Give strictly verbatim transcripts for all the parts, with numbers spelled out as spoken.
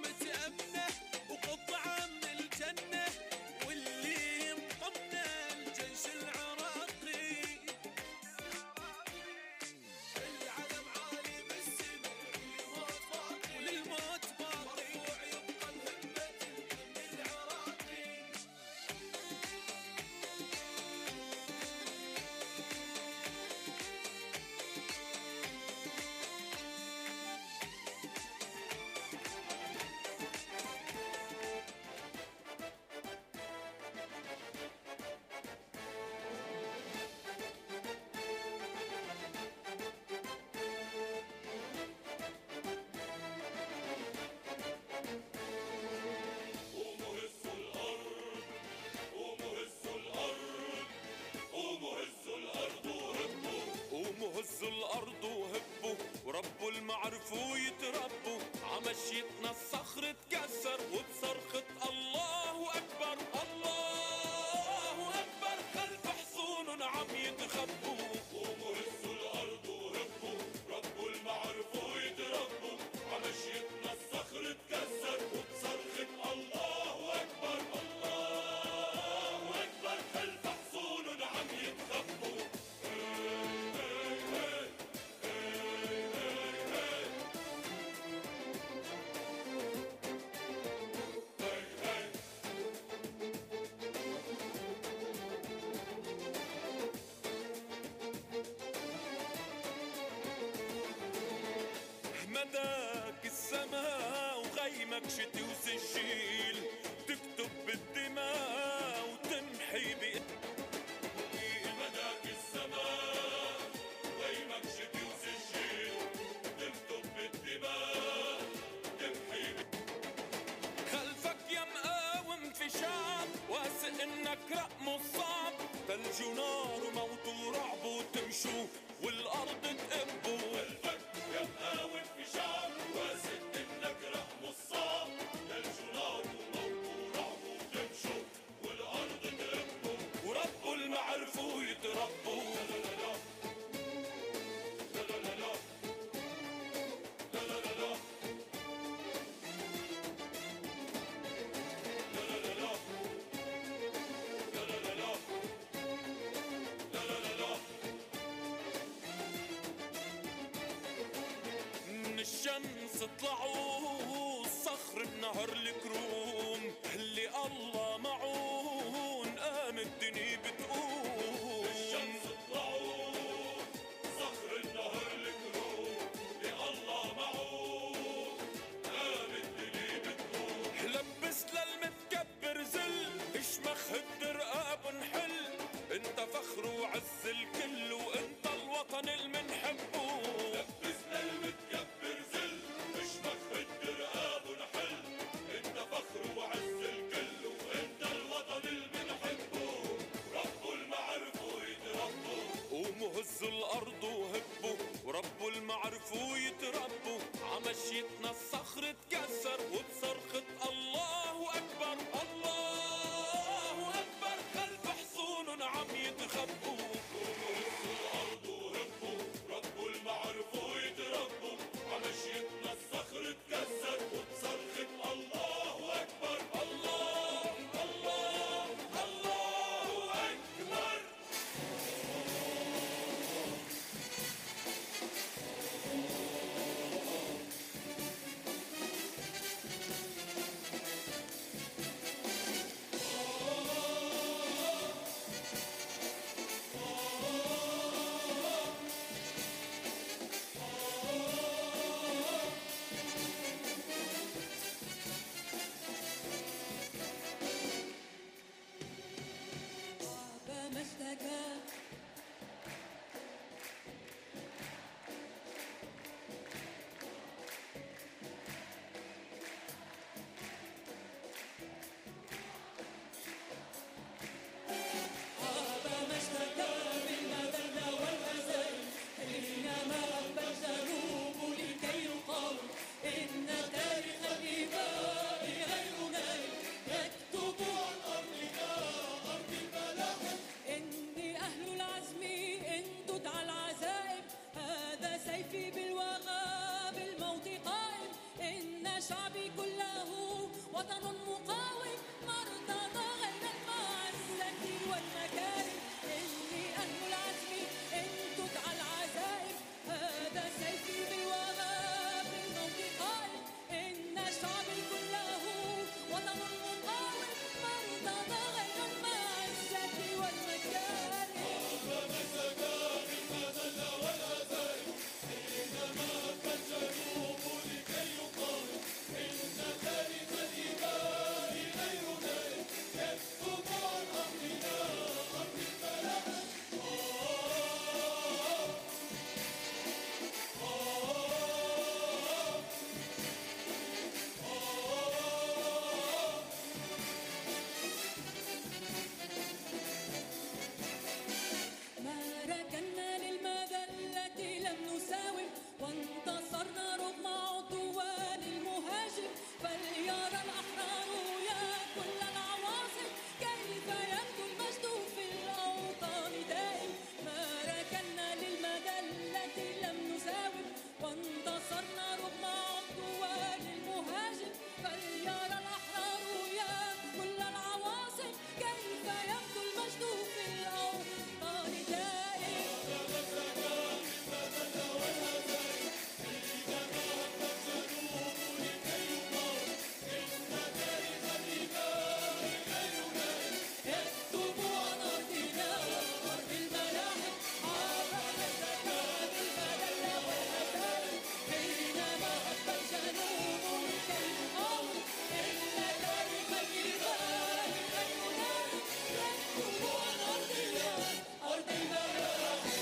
وعزوة أمنه وقطعة من الجنة، واللي ينضمنا الجيش العراقي. العلم عالي بالسما وللموت باقي، وللموت باقي مرفوع يبقى الهمة الجند العراقي. قوموا هزوا الأرض وهبوا وربوا المعرفوا يتربوا، عمشيتنا الصخر اتكسر وبصرخة الله أكبر. الله أكبر خلف حصون عم يتخبوا. قوموا هزوا الأرض وهبوا ربوا المعرفوا يتربوا، عمشيتنا الصخر اتكسر وبصرخة الله أكبر. الله أكبر خلف حصون عم يتخبوا. مداك السماء وغيمك شتي وسجيل، تكتب بالدماء وتمحي بإيد. مداك السماء وغيمك شتي وسجيل، تكتب بالدماء تمحي بإيد. خلفك يا مقاوم في شعب واثق انك رقمه الصعب، ثلج ونار وموت ورعب وتمشوا والارض تقبوا. خلفك يا مقاوم في شعب واثق انك رقمه الصعب، ثلج ونار وموت ورعب وتمشوا والارض تقبوا. وربوا المعرفوا يتربوا. لا لا لا لا لا لا لا لا من الشمس طلعوا الصخر بنهر الكروم، اللي الله معون قام الدنيا بتقوم. الشمس طلعوا صخر النهر الكروم، اللي الله معون قام الدنيا بتقوم. لبس للمتكبر ذل اشمخ الدرقاب ونحل، انت فخر وعز الكل وانت الوطن المنحبه. لبس للمتكبر ذل مش مخ الدرقاب ونحل، انت فخر وعز الكل وطن مقاوم مرتضى غير المعزة والمكارم. إني أهل العزم إن تدعى العزائم، هذا سيفي بالوغى بالموت قائم. إن شعبي كله وطن مقاوم مرتضى غير المعزة والمكارم. ما ركنا للمذلة لم نساوم، وانتصرنا رغم عدوان المهاجم. فليرى الأحرار يا كل العواصم كيف يبدو المجد في الأوطان دائم. ما ركنا للمذلة لم نساوم، وانتصرنا رغم عدوان المهاجم. فليرى الأحرار يا كل العواصم كيف يبدو المجد في الأوطان دائم. اكتبوا عن أرضنا أرض الملاحم، عرفنا الزكاة بالمذلة والهزائم. حينما أخفى الجنوب لكي يقاوم، إن تاريخ الجبال لن ينام. اكتبوا عن أرضنا أرض الملاحم.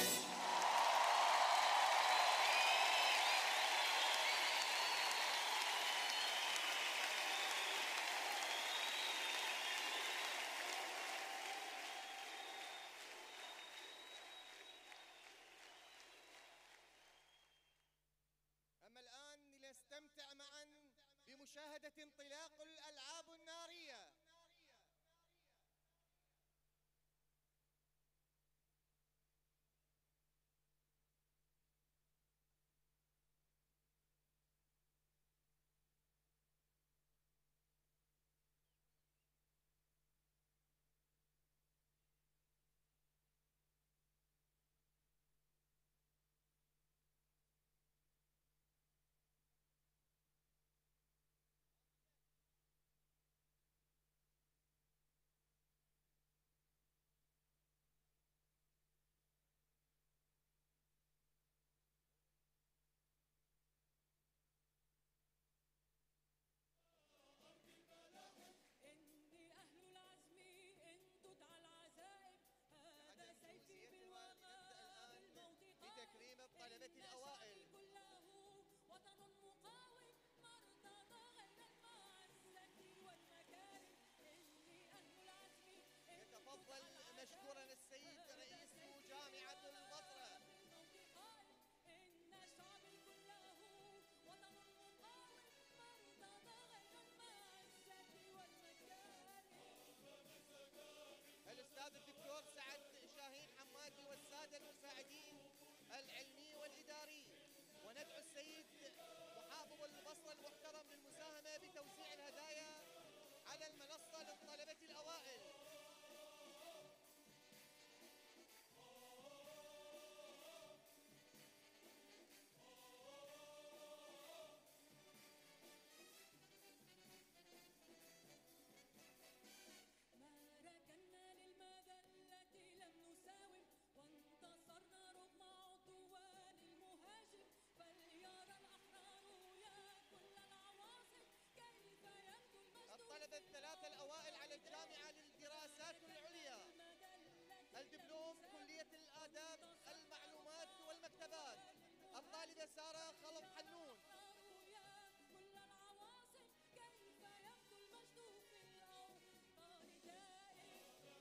أما الآن لنستمتع معا بمشاهدة انطلاق الألعاب النارية. إني أهل العزم إن تدعى العزائم، هذا سيفي بالوغى بالموت قائم. لتكريم الطلبة إن الأوائل. شعبي كله وطن مقاوم مرتضى غير المعزة والمكارم. إني أهل العزم إن يتفضل تدعى العزائم، مشكورا السيد هذا رئيس سيفي جامعة بالوغى البصرة. بالموت قائم. إن شعبي كله وطن مقاوم مرتضى غير المعزة والمكارم. الأستاذ الدكتور سعد شاهين حمادي والسادة المساعدين العلمي والإداري. وندعو السيد محافظ البصرة المحترم للمساهمة بتوزيع الهدايا على المنصة للطلبة الأوائل. ما ركنا للمذلة لم نساوم، وانتصرنا رغم عدوان المهاجم. فليرى الأحرار يا كل العواصم كيف يبدو المجد. الطلبة الثلاثة الأوائل على الجامعة للدراسات العليا، الدبلوم كلية الآداب المعلومات والمكتبات، الطالبة سارة خلف حنون. يا كل العواصم كيف يبدو المجد في الأوطان دائم.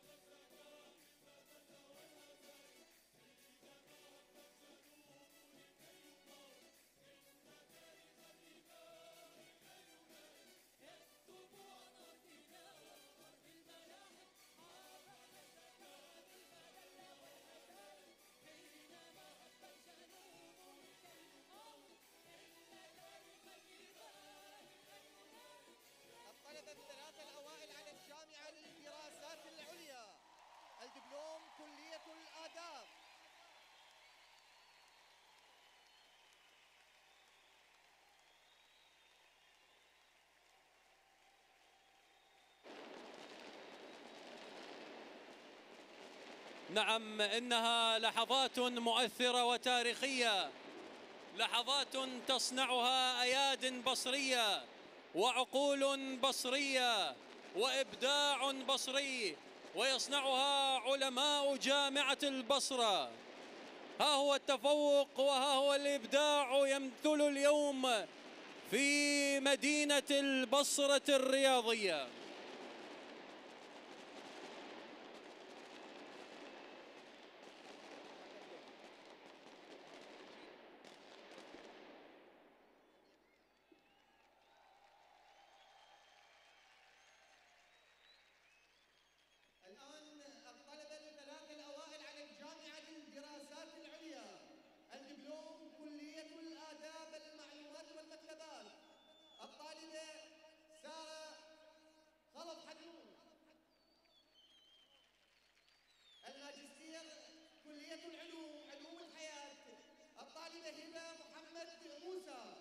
اكتبوا عن أرضنا أرض الملاحم، عرفنا الزكاة بالمذلة نعم، إنها لحظات مؤثرة وتاريخية، لحظات تصنعها أياد بصرية وعقول بصرية وإبداع بصري، ويصنعها علماء جامعة البصرة. ها هو التفوق وها هو الإبداع يمثل اليوم في مدينة البصرة الرياضية. الآن الطلبة الثلاثة الأوائل على الجامعة للدراسات العليا، الدبلوم كلية الآداب المعلومات والمكتبات، الطالبة سارة خلف حدود، الماجستير كلية العلوم علوم الحياة، الطالبة هبة محمد موسى.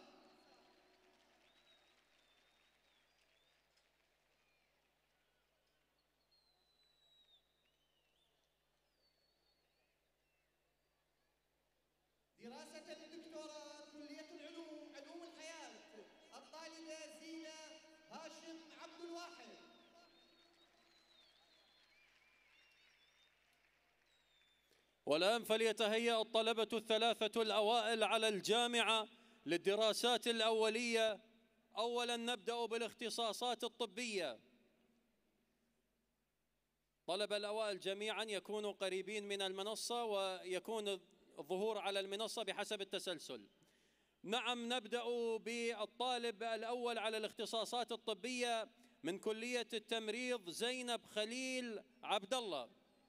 دراسة الدكتوراه كلية العلوم علوم الحياة، الطالبة زينة هاشم عبد الواحد. والآن فليتهيأ الطلبة الثلاثة الأوائل على الجامعة للدراسات الأولية. أولاً نبدأ بالاختصاصات الطبية. طلبة الأوائل جميعاً يكونوا قريبين من المنصة ويكون الظهور على المنصة بحسب التسلسل. نعم، نبدأ بالطالب الأول على الاختصاصات الطبية من كلية التمريض زينب خليل عبد الله.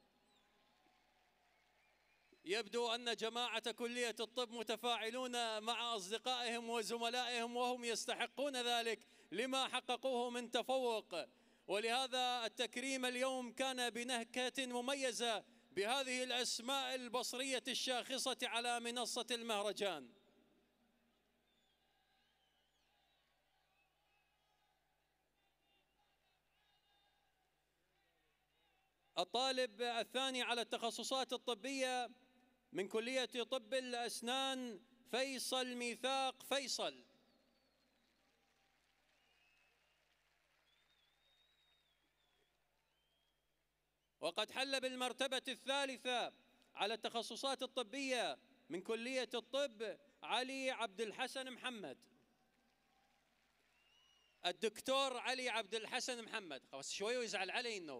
يبدو أن جماعة كلية الطب متفاعلون مع أصدقائهم وزملائهم وهم يستحقون ذلك لما حققوه من تفوق، ولهذا التكريم اليوم كان بنكهة مميزة بهذه الأسماء البصرية الشاخصة على منصة المهرجان. الطالب الثاني على التخصصات الطبية من كلية طب الأسنان فيصل ميثاق فيصل. وقد حل بالمرتبة الثالثة على التخصصات الطبية من كلية الطب علي عبد الحسن محمد. الدكتور علي عبد الحسن محمد، بس شوي ويزعل علي النوب.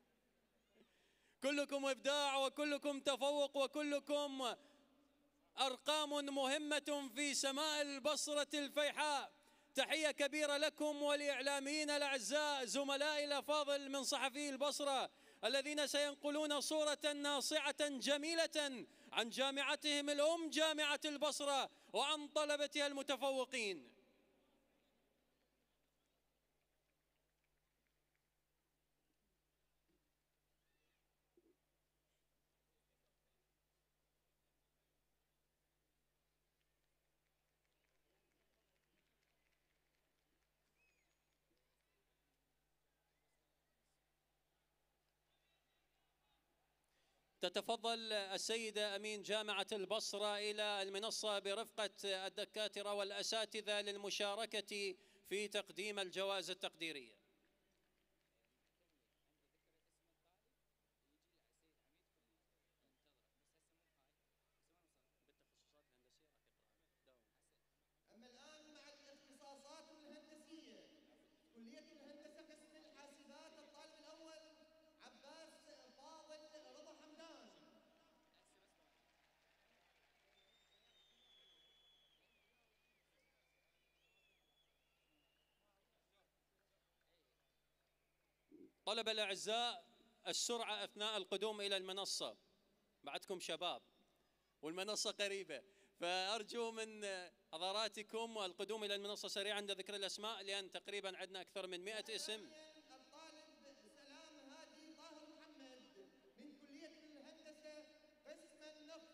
كلكم إبداع وكلكم تفوق وكلكم أرقام مهمة في سماء البصرة الفيحاء. تحية كبيرة لكم ولإعلاميين الأعزاء زملائي الأفاضل من صحفي البصرة الذين سينقلون صورة ناصعة جميلة عن جامعتهم الأم جامعة البصرة وعن طلبتها المتفوقين. تتفضل السيدة أمين جامعة البصرة إلى المنصة برفقة الدكاترة والأساتذة للمشاركة في تقديم الجوائز التقديرية. أما الآن مع الاختصاصات الهندسية، كلية الهندسة قسم الحاسبات، الطالب الأول عباس فاضل رضا حمدان. طلبة الأعزاء، السرعة أثناء القدوم إلى المنصة، بعدكم شباب والمنصة قريبة، فأرجو من حضراتكم القدوم إلى المنصة سريعا عند ذكر الأسماء، لأن تقريبا عندنا أكثر من مئة اسم. الطالب سلام هادي طاهر محمد من كلية الهندسة قسم النفط.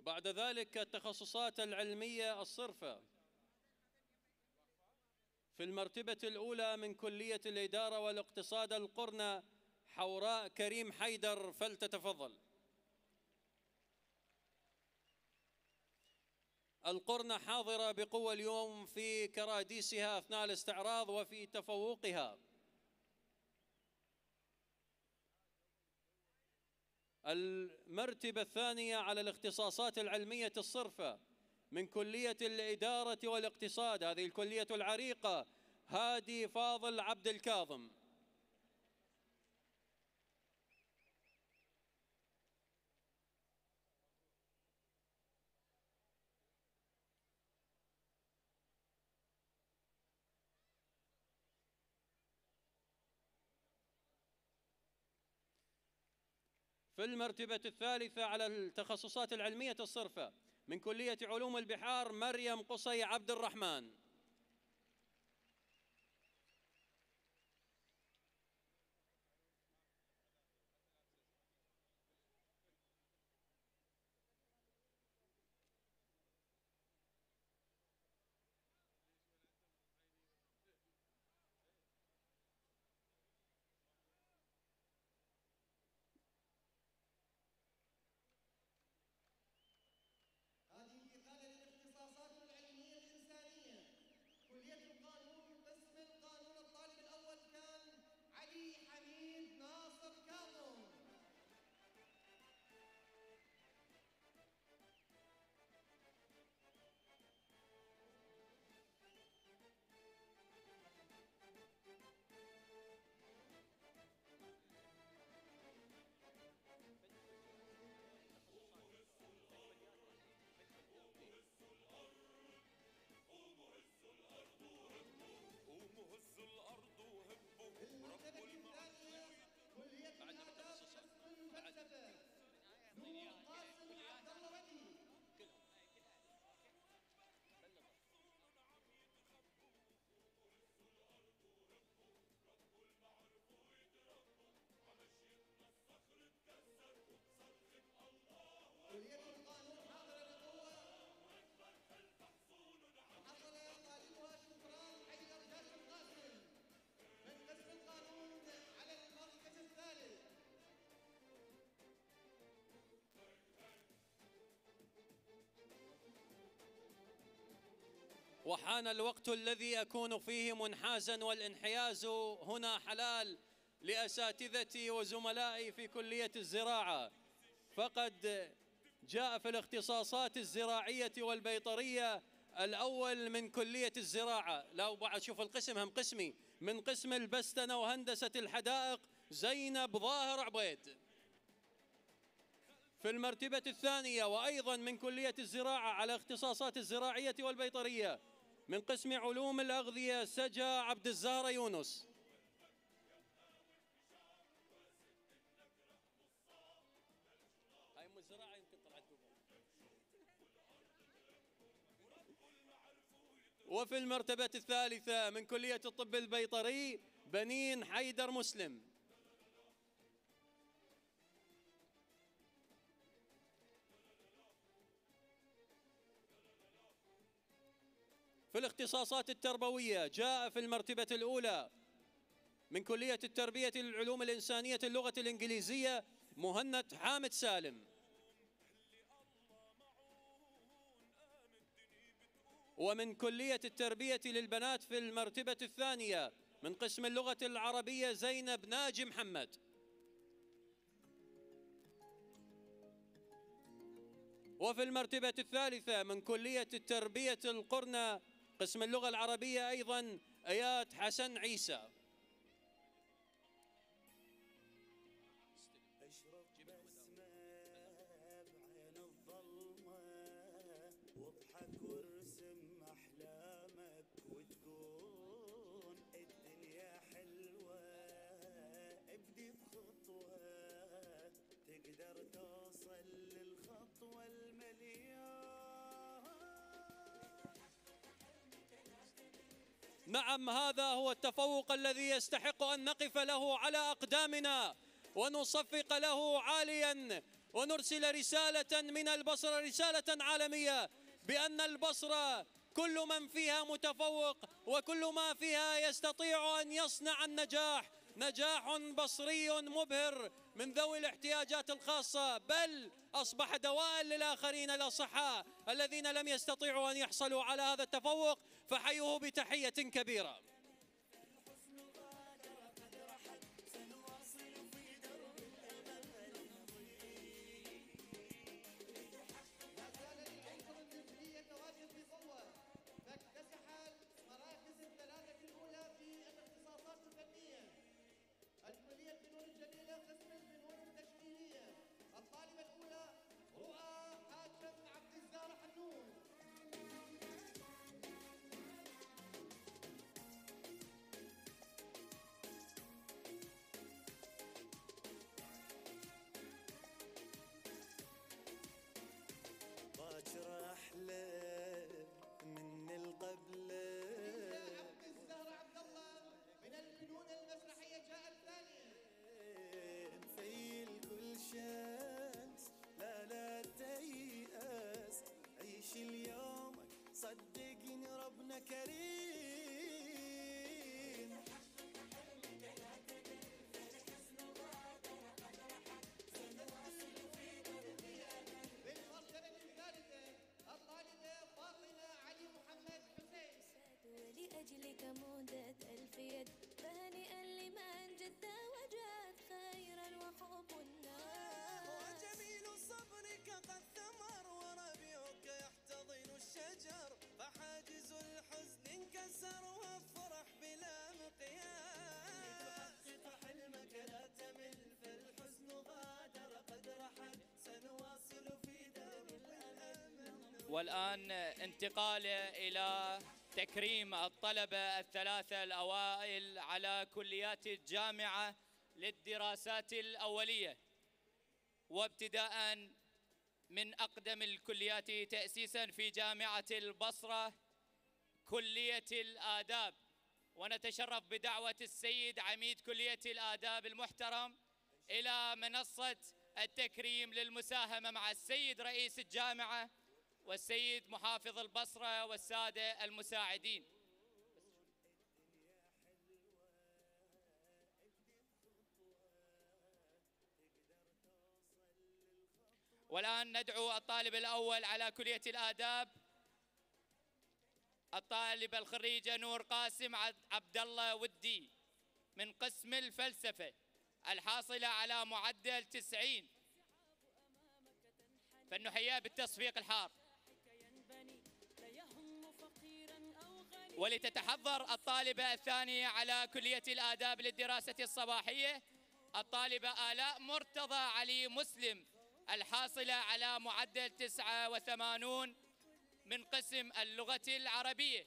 بعد ذلك التخصصات العلمية الصرفة. في المرتبة الأولى من كلية الإدارة والاقتصاد القرنة حوراء كريم حيدر، فلتتفضل. القرنة حاضرة بقوة اليوم في كراديسها أثناء الاستعراض وفي تفوقها. المرتبة الثانية على الاختصاصات العلمية الصرفة من كلية الإدارة والاقتصاد، هذه الكلية العريقة، هادي فاضل عبد الكاظم. في المرتبة الثالثة على التخصصات العلمية الصرفة من كلية علوم البحار مريم قصي عبد الرحمن. هذه انتقال للاختصاصات العلمية الإنسانية. كلية القانون قسم القانون، الطالب الأول كان علي حميد ناصر كاظم. قوموا هزوا الأرض وهبوا المرتبة الثانية كلية الآداب قسم الفلسفة نور قاسم عبد الله ودي. كلية القانون حاضرة بقوة، وحصل طالبها شكران حيدر جاسم قاسم من قسم القانون على المركز الثالث. وحان الوقت الذي أكون فيه منحازا، والانحياز هنا حلال لأساتذتي وزملائي في كلية الزراعة، فقد جاء في الاختصاصات الزراعية والبيطرية الأول من كلية الزراعة. لا بعد شوف القسم هم قسمي، من قسم البستنة وهندسة الحدائق زينب ظاهر عبيد. في المرتبة الثانية وأيضا من كلية الزراعة على اختصاصات الزراعية والبيطرية من قسم علوم الأغذية سجا عبد الزهرة يونس. هاي ام الزراعة يمكن طلعت قبل. وفي المرتبة الثالثة من كلية الطب البيطري بنين حيدر مسلم. في الاختصاصات التربوية جاء في المرتبة الأولى من كلية التربية للعلوم الإنسانية اللغة الإنجليزية مهند حامد سالم. ومن كلية التربية للبنات في المرتبة الثانية من قسم اللغة العربية زينب ناجي محمد. وفي المرتبة الثالثة من كلية التربية القرنة قسم اللغة العربية أيضا آيات حسن عيسى. اشرب بسمة بعين الظلمة واضحك وارسم أحلامك وتكون الدنيا حلوة. ابدي بخطوة تقدر توصل للخطوة المليون. نعم، هذا هو التفوق الذي يستحق أن نقف له على أقدامنا ونصفق له عاليا ونرسل رسالة من البصرة، رسالة عالمية، بأن البصرة كل من فيها متفوق، وكل ما فيها يستطيع أن يصنع النجاح، نجاح بصري مبهر من ذوي الاحتياجات الخاصة، بل أصبح دواء للآخرين الأصحاء الذين لم يستطيعوا أن يحصلوا على هذا التفوق، فحيوه بتحية كبيرة. باكر أحلى من القبلة. عبد الزهر عبد الله من الفنون المسرحية جاء الثاني. نفيل كل شمس لا لا تيأس، عيش اليوم صدقني ربنا كريم. بالمرتبة الثالثة الطالبة فاطمة علي محمد حسين. ولأجلك مدت ألف يد، فهنيئا لمن جد وجد خيرا وحب الناس. وجميل صبرك قد ثمر، وربيعك يحتضن الشجر، فحاجز الحزن انكسر، والفرح بلا مقياس. تحقق حلمك لا تمل، فالحزن غادر قد رحل، سنواصل في درب الأمل. والآن انتقال إلى تكريم الطلبة الثلاثة الأوائل على كليات الجامعة للدراسات الأولية، وابتداء من أقدم الكليات تأسيسا في جامعة البصرة كلية الآداب، ونتشرف بدعوة السيد عميد كلية الآداب المحترم إلى منصة التكريم للمساهمة مع السيد رئيس الجامعة والسيد محافظ البصرة والسادة المساعدين. والآن ندعو الطالب الأول على كلية الآداب، الطالبة الخريجة نور قاسم عبد الله ودي من قسم الفلسفة، الحاصلة على معدل تسعين، فلنحييها بالتصفيق الحار. ولتتحضر الطالبة الثانية على كلية الآداب للدراسة الصباحية، الطالبة آلاء مرتضى علي مسلم، الحاصلة على معدل تسعة وثمانون من قسم اللغة العربية.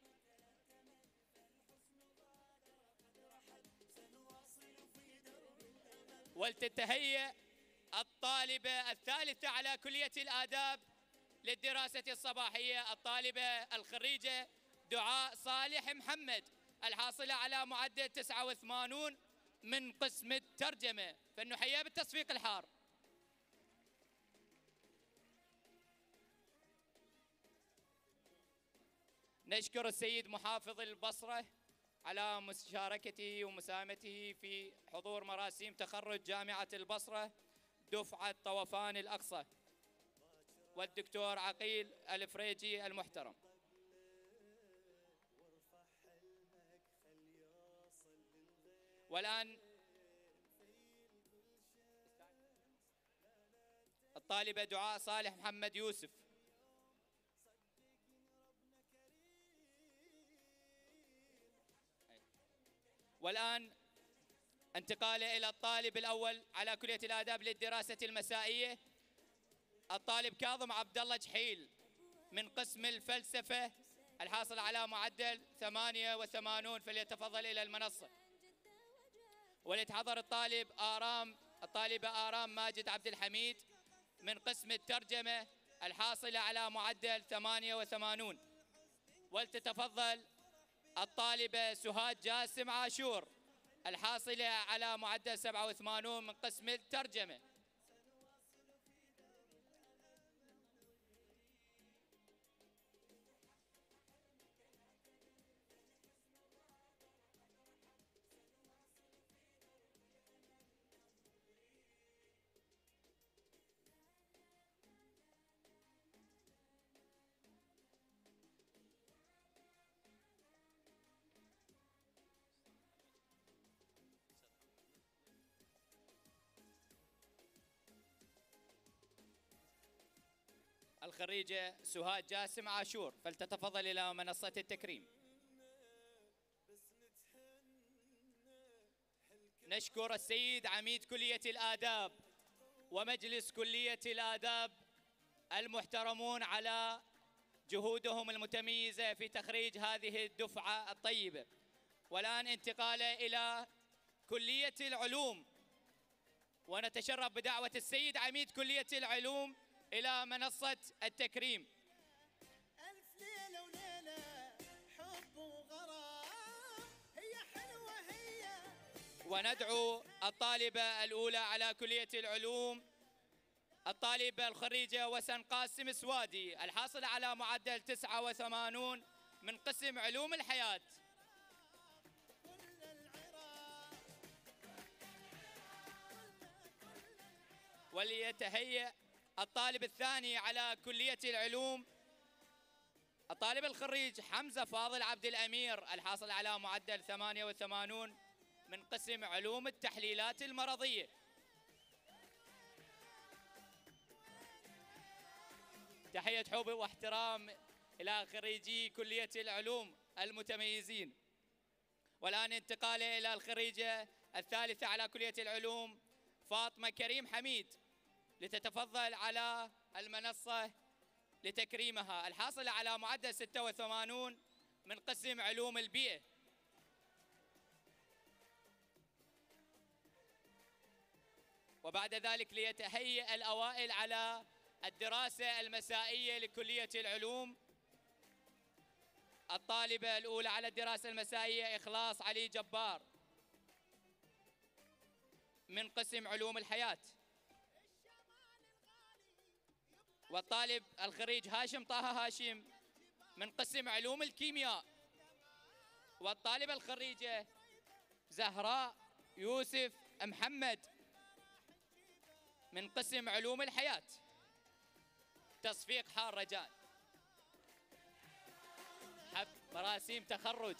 ولتتهيأ الطالبة الثالثة على كلية الآداب للدراسة الصباحية، الطالبة الخريجة دعاء صالح محمد، الحاصلة على معدل تسعة وثمانون من قسم الترجمة، فلنحييها بالتصفيق الحار. نشكر السيد محافظ البصرة على مشاركته ومساهمته في حضور مراسم تخرج جامعة البصرة دفعة طوفان الأقصى، والدكتور عقيل الفريجي المحترم. والآن الطالبة دعاء صالح محمد يوسف. والآن انتقال إلى الطالب الأول على كلية الآداب للدراسة المسائية، الطالب كاظم عبد الله جحيل من قسم الفلسفة، الحاصل على معدل ثمانية وثمانون، فليتفضل إلى المنصة. وليتحضر الطالب آرام الطالبة آرام ماجد عبد الحميد من قسم الترجمة، الحاصلة على معدل ثمانية وثمانون. ولتتفضل الطالبة سهاد جاسم عاشور، الحاصلة على معدل سبعة وثمانون من قسم الترجمة. الخريجة سهاد جاسم عاشور، فلتتفضل إلى منصة التكريم. نشكر السيد عميد كلية الآداب ومجلس كلية الآداب المحترمون على جهودهم المتميزة في تخريج هذه الدفعة الطيبة. والآن انتقاله إلى كلية العلوم، ونتشرف بدعوة السيد عميد كلية العلوم إلى منصة التكريم. ألف ليلة وليلة حب وغرام هي حلوة هي. وندعو الطالبة الأولى على كلية العلوم الطالبة الخريجة وسن قاسم سوادي، الحاصلة على معدل تسعة وثمانين من قسم علوم الحياة. وليتهيأ الطالب الثاني على كلية العلوم الطالب الخريج حمزة فاضل عبد الأمير، الحاصل على معدل ثمانية وثمانين من قسم علوم التحليلات المرضية. تحية حب واحترام إلى خريجي كلية العلوم المتميزين. والآن انتقاله إلى الخريجة الثالثة على كلية العلوم فاطمة كريم حميد، لتتفضل على المنصة لتكريمها، الحاصلة على معدل ستة وثمانين من قسم علوم البيئة. وبعد ذلك ليتهيأ الأوائل على الدراسة المسائية لكلية العلوم. الطالبة الأولى على الدراسة المسائية إخلاص علي جبار من قسم علوم الحياة. والطالب الخريج هاشم طه هاشم من قسم علوم الكيمياء. والطالبة الخريجة زهراء يوسف محمد من قسم علوم الحياة. تصفيق حار رجاء. حب مراسيم تخرج.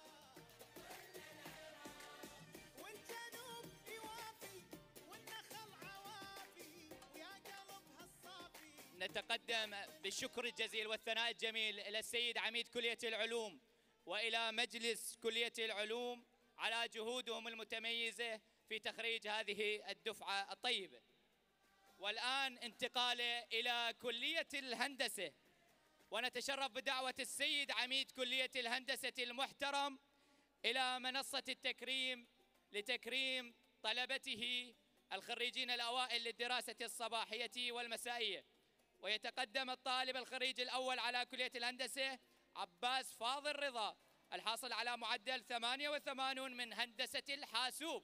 والجنوب يوافي والنخل عوافي ويا قلبها الصافي. نتقدم بالشكر الجزيل والثناء الجميل إلى السيد عميد كلية العلوم وإلى مجلس كلية العلوم على جهودهم المتميزة في تخريج هذه الدفعة الطيبة. والآن انتقاله إلى كلية الهندسة، ونتشرف بدعوة السيد عميد كلية الهندسة المحترم إلى منصة التكريم لتكريم طلبته الخريجين الأوائل للدراسة الصباحية والمسائية. ويتقدم الطالب الخريج الأول على كلية الهندسة عباس فاضل رضا، الحاصل على معدل ثمانية وثمانين من هندسة الحاسوب.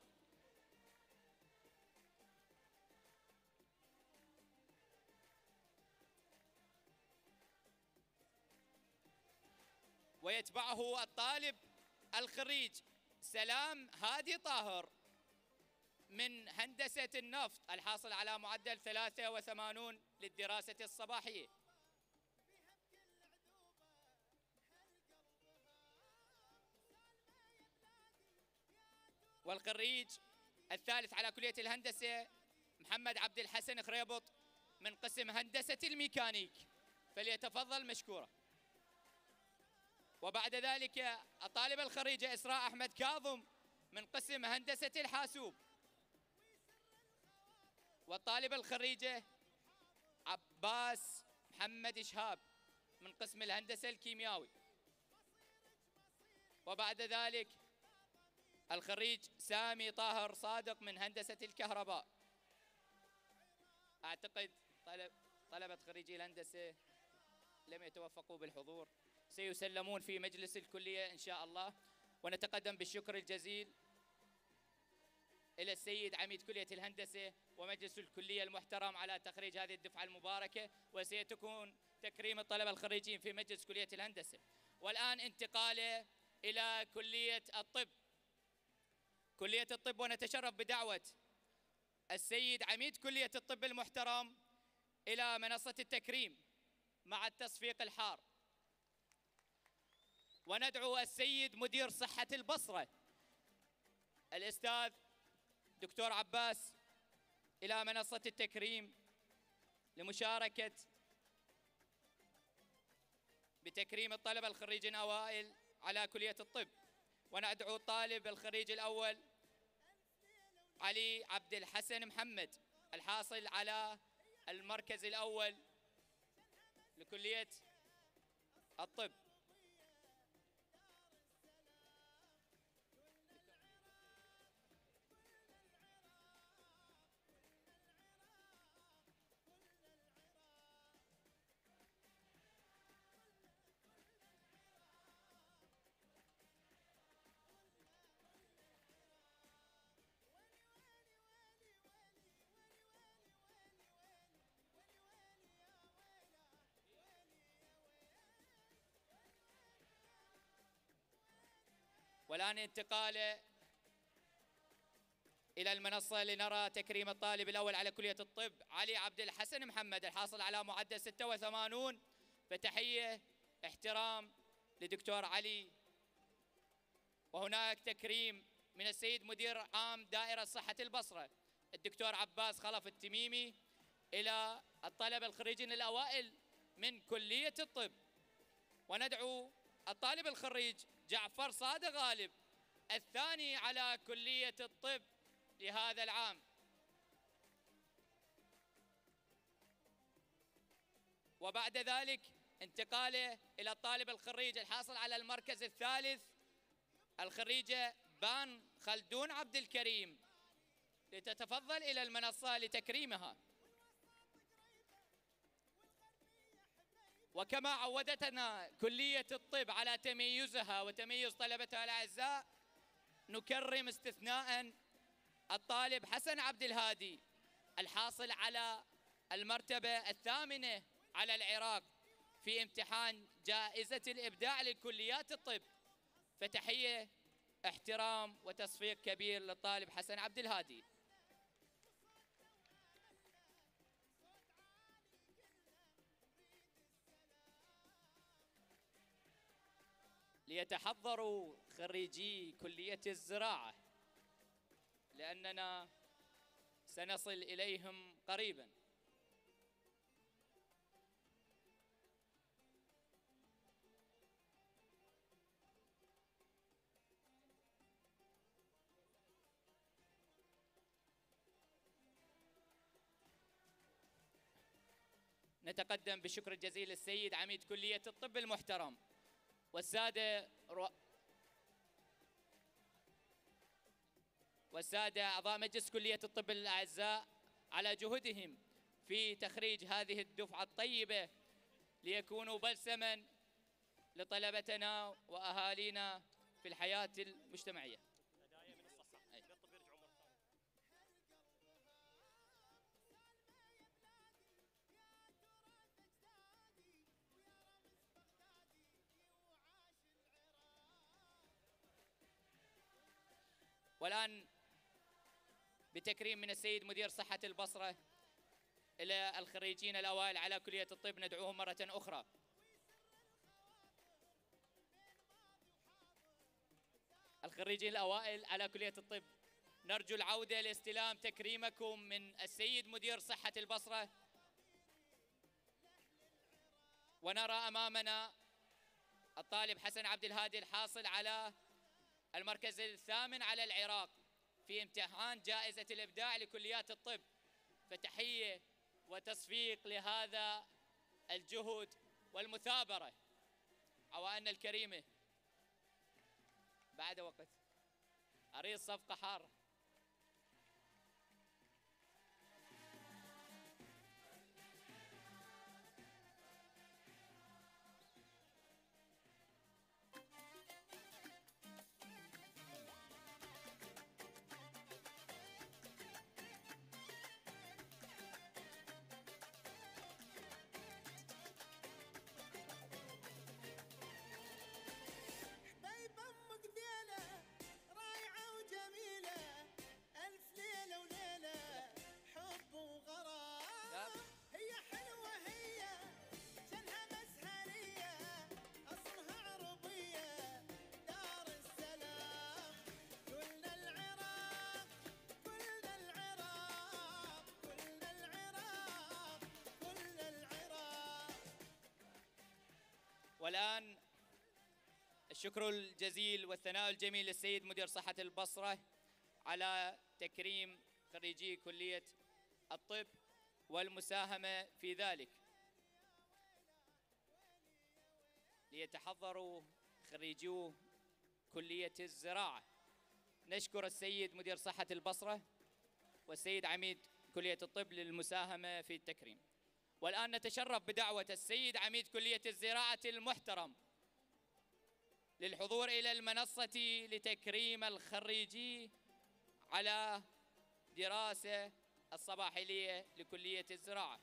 ويتبعه الطالب الخريج سلام هادي طاهر من هندسة النفط، الحاصل على معدل ثلاثة وثمانين للدراسة الصباحية. والخريج الثالث على كلية الهندسة محمد عبد الحسن خريبط من قسم هندسة الميكانيك، فليتفضل مشكورا. وبعد ذلك الطالبة الخريجة إسراء أحمد كاظم من قسم هندسة الحاسوب. والطالبة الخريجة عباس محمد شهاب من قسم الهندسة الكيميائي. وبعد ذلك الخريج سامي طاهر صادق من هندسة الكهرباء. أعتقد طلب طلبة خريجي الهندسة لم يتوفقوا بالحضور، سيسلمون في مجلس الكلية إن شاء الله. ونتقدم بالشكر الجزيل إلى السيد عميد كلية الهندسة ومجلس الكلية المحترم على تخريج هذه الدفعة المباركة، وسيتكون تكريم الطلبة الخريجين في مجلس كلية الهندسة. والآن انتقاله إلى كلية الطب. كلية الطب، ونتشرف بدعوة السيد عميد كلية الطب المحترم إلى منصة التكريم مع التصفيق الحار. وندعو السيد مدير صحة البصرة الأستاذ دكتور عباس إلى منصة التكريم لمشاركة بتكريم الطلبة الخريجين أوائل على كلية الطب. وندعو الطالب الخريج الأول علي عبد الحسن محمد الحاصل على المركز الأول لكلية الطب. والآن انتقاله إلى المنصة لنرى تكريم الطالب الأول على كلية الطب علي عبد الحسن محمد الحاصل على معدل ستة وثمانين. فتحية احترام لدكتور علي. وهناك تكريم من السيد مدير عام دائرة صحة البصرة الدكتور عباس خلف التميمي إلى الطلبة الخريجين الأوائل من كلية الطب. وندعو الطالب الخريج جعفر صادق غالب الثاني على كلية الطب لهذا العام. وبعد ذلك انتقاله إلى الطالب الخريج الحاصل على المركز الثالث الخريجة بان خلدون عبد الكريم لتتفضل إلى المنصة لتكريمها. وكما عودتنا كلية الطب على تميزها وتميز طلبتها الأعزاء، نكرم استثناء الطالب حسن عبد الهادي الحاصل على المرتبة الثامنة على العراق في امتحان جائزة الإبداع لكليات الطب. فتحية احترام وتصفيق كبير للطالب حسن عبد الهادي. ليتحضروا خريجي كلية الزراعة لأننا سنصل إليهم قريباً. نتقدم بالشكر الجزيل للسيد عميد كلية الطب المحترم والسادة رو... والسادة أعضاء مجلس كلية الطب الأعزاء على جهودهم في تخريج هذه الدفعة الطيبة ليكونوا بلسما لطلبتنا وأهالينا في الحياة المجتمعية. والآن بتكريم من السيد مدير صحة البصرة إلى الخريجين الأوائل على كلية الطب ندعوهم مرة أخرى. الخريجين الأوائل على كلية الطب نرجو العودة لاستلام تكريمكم من السيد مدير صحة البصرة. ونرى أمامنا الطالب حسن عبد الهادي الحاصل على المركز الثامن على العراق في امتحان جائزة الإبداع لكليات الطب. فتحية وتصفيق لهذا الجهد والمثابرة عوائلنا الكريمة. بعد وقت أريد صفقة حارة. حبيب امك ذيله رايعه وجميله والآن الشكر الجزيل والثناء الجميل للسيد مدير صحة البصرة على تكريم خريجي كلية الطب والمساهمة في ذلك، ليتحضروا خريجو كلية الزراعة. نشكر السيد مدير صحة البصرة والسيد عميد كلية الطب للمساهمة في التكريم. والآن نتشرف بدعوة السيد عميد كلية الزراعة المحترم للحضور إلى المنصة لتكريم الخريجي على دراسة الصباحية لكلية الزراعة.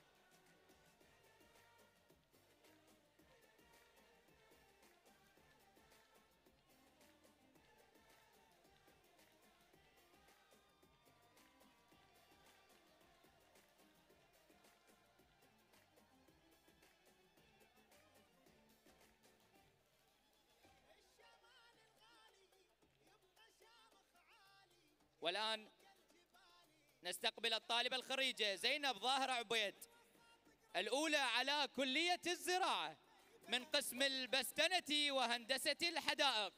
والآن نستقبل الطالبة الخريجة زينب ظاهر عبيد، الأولى على كلية الزراعة من قسم البستنة وهندسة الحدائق.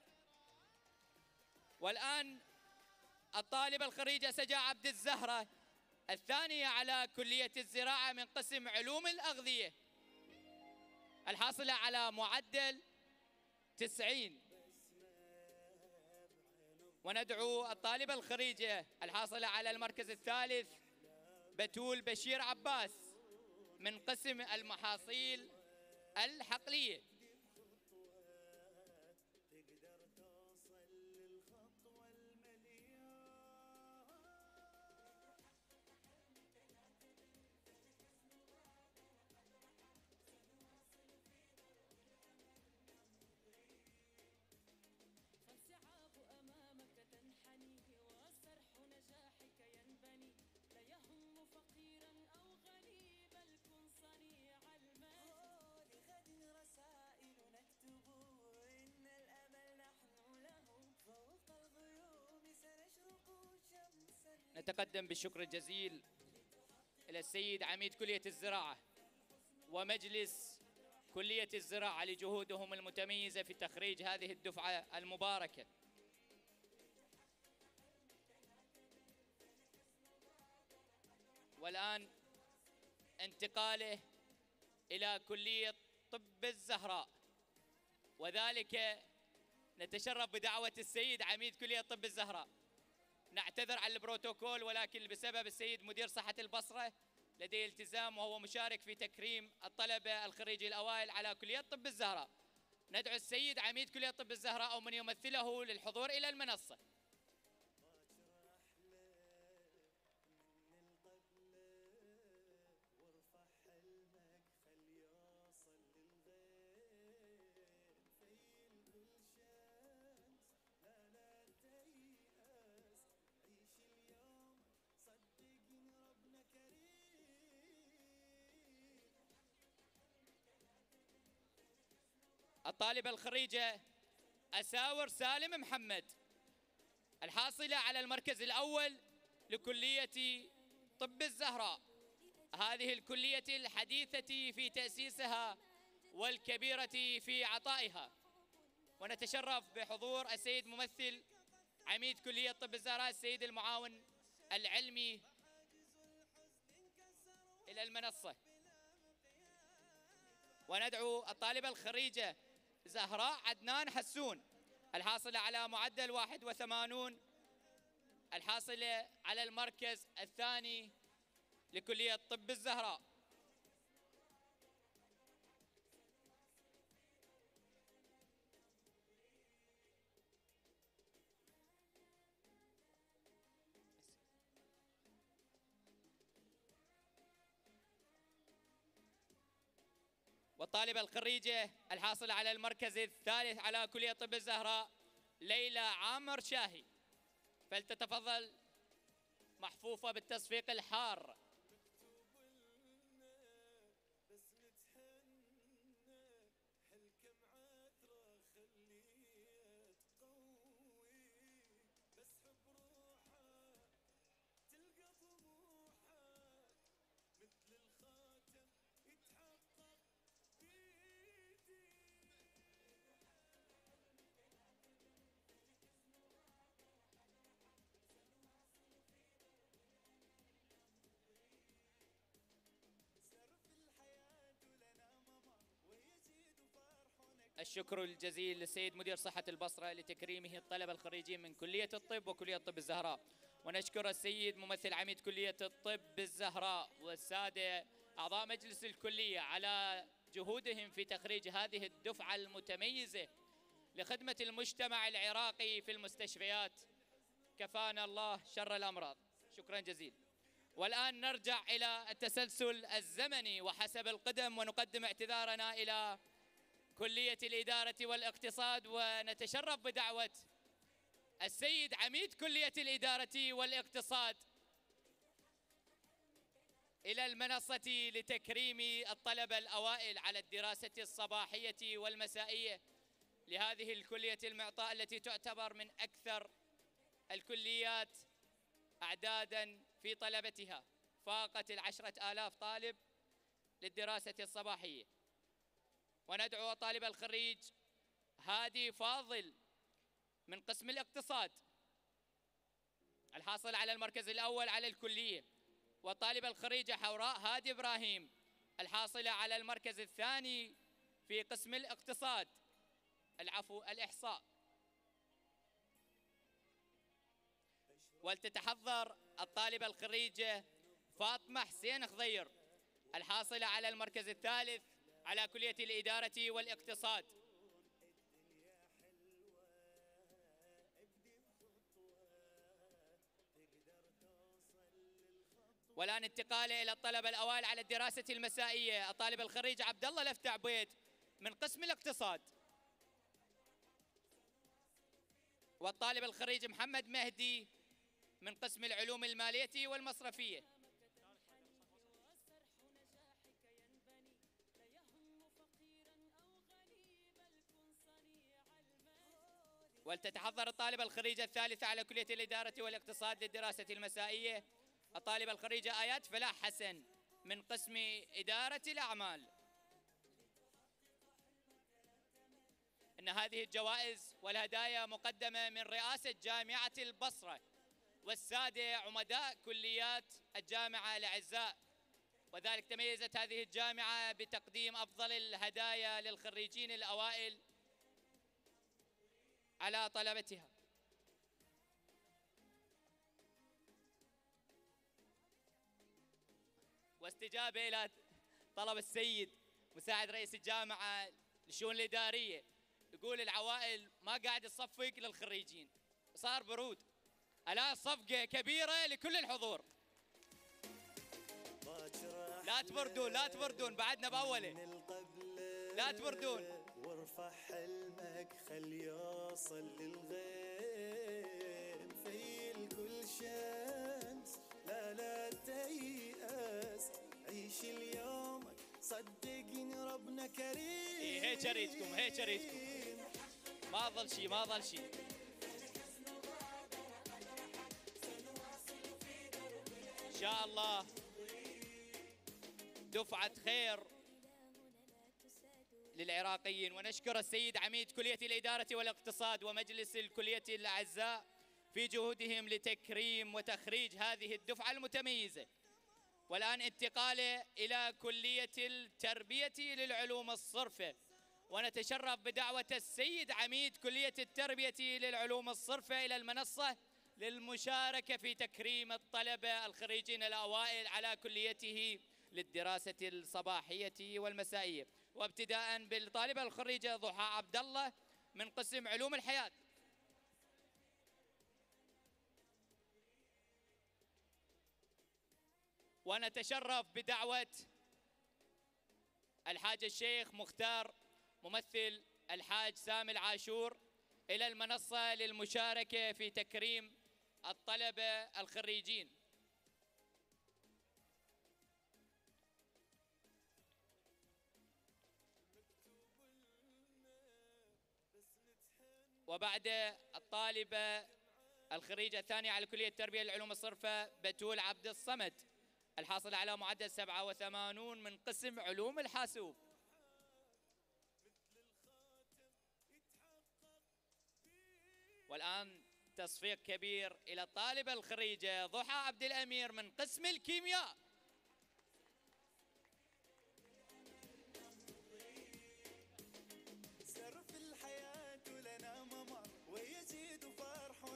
والآن الطالبة الخريجة سجا عبد الزهرة، الثانية على كلية الزراعة من قسم علوم الأغذية، الحاصلة على معدل تسعين. وندعو الطالبة الخريجة الحاصلة على المركز الثالث بتول بشير عباس من قسم المحاصيل الحقلية. فالصعاب أمامك تنحني وصرح نجاحك ينبني، لا يهم فقيرا أو غني بل كن صنيع المجد. لغد رسائل نكتب إن الأمل نحن له، فوق الغيوم سنشرق شمسا. نتقدم بالشكر الجزيل إلى السيد عميد كلية الزراعة ومجلس كلية الزراعة لجهودهم المتميزة في تخريج هذه الدفعة المباركة. والآن انتقاله إلى كلية طب الزهراء، وذلك نتشرف بدعوة السيد عميد كلية طب الزهراء. نعتذر عن البروتوكول، ولكن بسبب السيد مدير صحة البصرة لديه التزام وهو مشارك في تكريم الطلبة الخريجي الأوائل على كلية طب الزهراء. ندعو السيد عميد كلية طب الزهراء أو من يمثله للحضور إلى المنصة. الطالبة الخريجة أساور سالم محمد، الحاصلة على المركز الأول لكلية طب الزهراء، هذه الكلية الحديثة في تأسيسها والكبيرة في عطائها. ونتشرف بحضور السيد ممثل عميد كلية طب الزهراء السيد المعاون العلمي إلى المنصة. وندعو الطالبة الخريجة زهراء عدنان حسون، الحاصلة على معدل واحد وثمانون، الحاصلة على المركز الثاني لكلية طب الزهراء. والطالبة الخريجة الحاصلة على المركز الثالث على كلية طب الزهراء ليلى عامر شاهي، فلتتفضل محفوفة بالتصفيق الحار. الشكر الجزيل للسيد مدير صحة البصرة لتكريمه الطلبة الخريجين من كلية الطب وكلية الطب الزهراء. ونشكر السيد ممثل عميد كلية الطب بالزهراء والسادة أعضاء مجلس الكلية على جهودهم في تخريج هذه الدفعة المتميزة لخدمة المجتمع العراقي في المستشفيات. كفانا الله شر الأمراض. شكرا جزيلا. والآن نرجع إلى التسلسل الزمني وحسب القدم، ونقدم اعتذارنا إلى كلية الإدارة والاقتصاد، ونتشرف بدعوة السيد عميد كلية الإدارة والاقتصاد إلى المنصة لتكريم الطلبة الأوائل على الدراسة الصباحية والمسائية لهذه الكلية المعطاء التي تعتبر من أكثر الكليات أعداداً في طلبتها، فاقت العشرة آلاف طالب للدراسة الصباحية. وندعو طالب الخريج هادي فاضل من قسم الاقتصاد الحاصل على المركز الأول على الكلية، وطالب الخريجة حوراء هادي إبراهيم الحاصلة على المركز الثاني في قسم الاقتصاد العفو الإحصاء. ولتتحضر الطالبة الخريجة فاطمة حسين خضير الحاصلة على المركز الثالث على كلية الإدارة والاقتصاد. والآن انتقاله إلى الطلبة الأوائل على الدراسة المسائية، الطالب الخريج عبد الله لفتع عبيد من قسم الاقتصاد، والطالب الخريج محمد مهدي من قسم العلوم المالية والمصرفية. ولتتحضر الطالبة الخريجة الثالثة على كلية الإدارة والاقتصاد للدراسة المسائية، الطالبة الخريجة آيات فلاح حسن من قسم إدارة الأعمال. إن هذه الجوائز والهدايا مقدمة من رئاسة جامعة البصرة والسادة عمداء كليات الجامعة الأعزاء، وذلك تميزت هذه الجامعة بتقديم أفضل الهدايا للخريجين الأوائل على طلبتها. واستجابة إلى طلب السيد مساعد رئيس الجامعة للشؤون الإدارية، يقول العوائل ما قاعد تصفق للخريجين، صار برود. الآن صفقة كبيرة لكل الحضور. لا تبردون لا تبردون، بعدنا بأوله، لا تبردون. وارفع حلمك خل يوصل للغيم، فيل كل شمس لا لا تيأس، عيش اليوم صدقني ربنا كريم. إيه هيك اريدكم هيك اريدكم، ما ظل شيء ما ظل شيء. إن شاء الله دفعة خير للعراقيين. ونشكر السيد عميد كلية الإدارة والاقتصاد ومجلس الكلية الأعزاء في جهودهم لتكريم وتخريج هذه الدفعة المتميزة. والآن انتقاله إلى كلية التربية للعلوم الصرفة، ونتشرف بدعوة السيد عميد كلية التربية للعلوم الصرفة إلى المنصة للمشاركة في تكريم الطلبة الخريجين الأوائل على كليته للدراسة الصباحية والمسائية، وابتداء بالطالبة الخريجة ضحى عبد الله من قسم علوم الحياة. ونتشرف بدعوة الحاج الشيخ مختار ممثل الحاج سامي العاشور إلى المنصة للمشاركة في تكريم الطلبة الخريجين. وبعد الطالبة الخريجة الثانية على كلية التربية للعلوم الصرفة بتول عبد الصمد الحاصل على معدل سبعة وثمانين من قسم علوم الحاسوب. والآن تصفيق كبير إلى الطالبة الخريجة ضحى عبد الأمير من قسم الكيمياء. سرف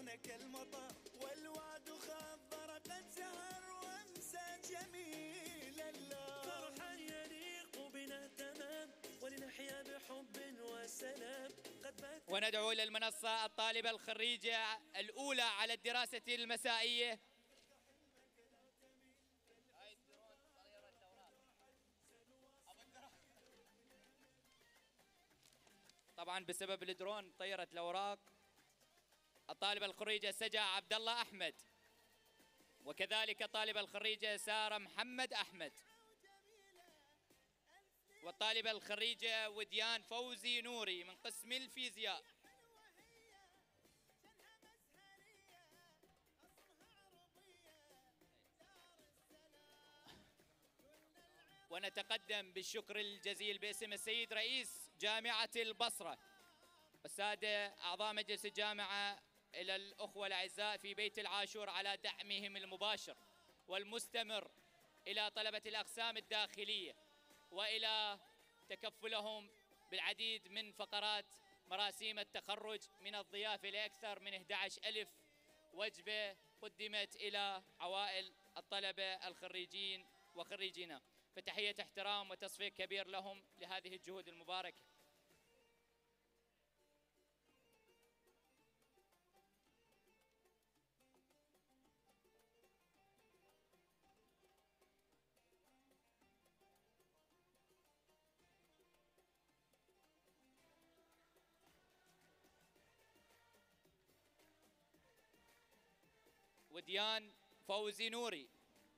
وانا كالمطر والواد خضر قد زهر وامسى جميل الله فرحا يليق بنا تمام ولنحيا بحب وسلام قد بات وندعو إلى المنصة الطالبة الخريجة الأولى على الدراسة المسائية. طبعا بسبب الدرون طيرت الأوراق. الطالبة الخريجة سجا عبد الله أحمد، وكذلك الطالبة الخريجة سارة محمد أحمد، والطالبة الخريجة وديان فوزي نوري من قسم الفيزياء. ونتقدم بالشكر الجزيل باسم السيد رئيس جامعة البصرة والسادة أعضاء مجلس الجامعة إلى الأخوة الأعزاء في بيت العاشور على دعمهم المباشر والمستمر إلى طلبة الأقسام الداخلية، وإلى تكفلهم بالعديد من فقرات مراسيم التخرج من الضيافة لأكثر من أحد عشر ألف وجبة قدمت إلى عوائل الطلبة الخريجين وخريجينا، فتحية احترام وتصفيق كبير لهم لهذه الجهود المباركة. وديان فوزي نوري.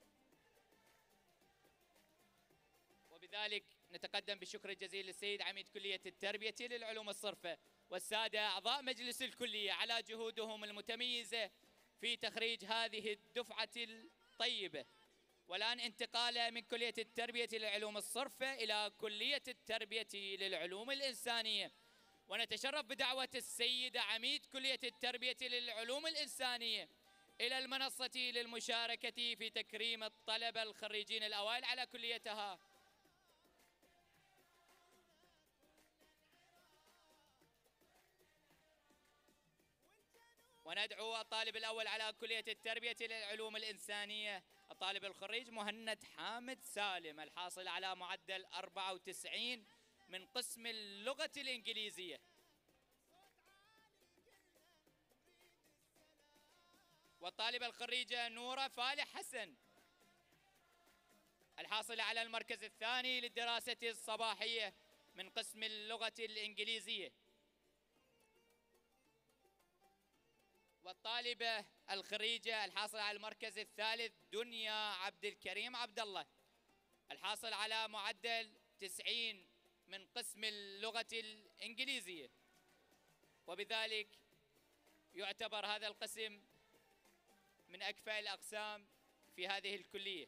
وبذلك نتقدم بالشكر الجزيل للسيد عميد كلية التربية للعلوم الصرفة والسادة أعضاء مجلس الكلية على جهودهم المتميزة في تخريج هذه الدفعة الطيبة. والآن انتقاله من كلية التربية للعلوم الصرفة إلى كلية التربية للعلوم الإنسانية، ونتشرف بدعوة السيدة عميد كلية التربية للعلوم الإنسانية إلى المنصة للمشاركة في تكريم الطلبة الخريجين الأوائل على كليتها. وندعو الطالب الأول على كلية التربية للعلوم الإنسانية الطالب الخريج مهند حامد سالم الحاصل على معدل أربعة وتسعين من قسم اللغة الإنجليزية. والطالبة الخريجة نورة فالح حسن الحاصلة على المركز الثاني للدراسة الصباحية من قسم اللغة الإنجليزية. والطالبة الخريجة الحاصلة على المركز الثالث دنيا عبد الكريم عبد الله الحاصل على معدل تسعين من قسم اللغة الإنجليزية، وبذلك يعتبر هذا القسم من أكفأ الأقسام في هذه الكلية.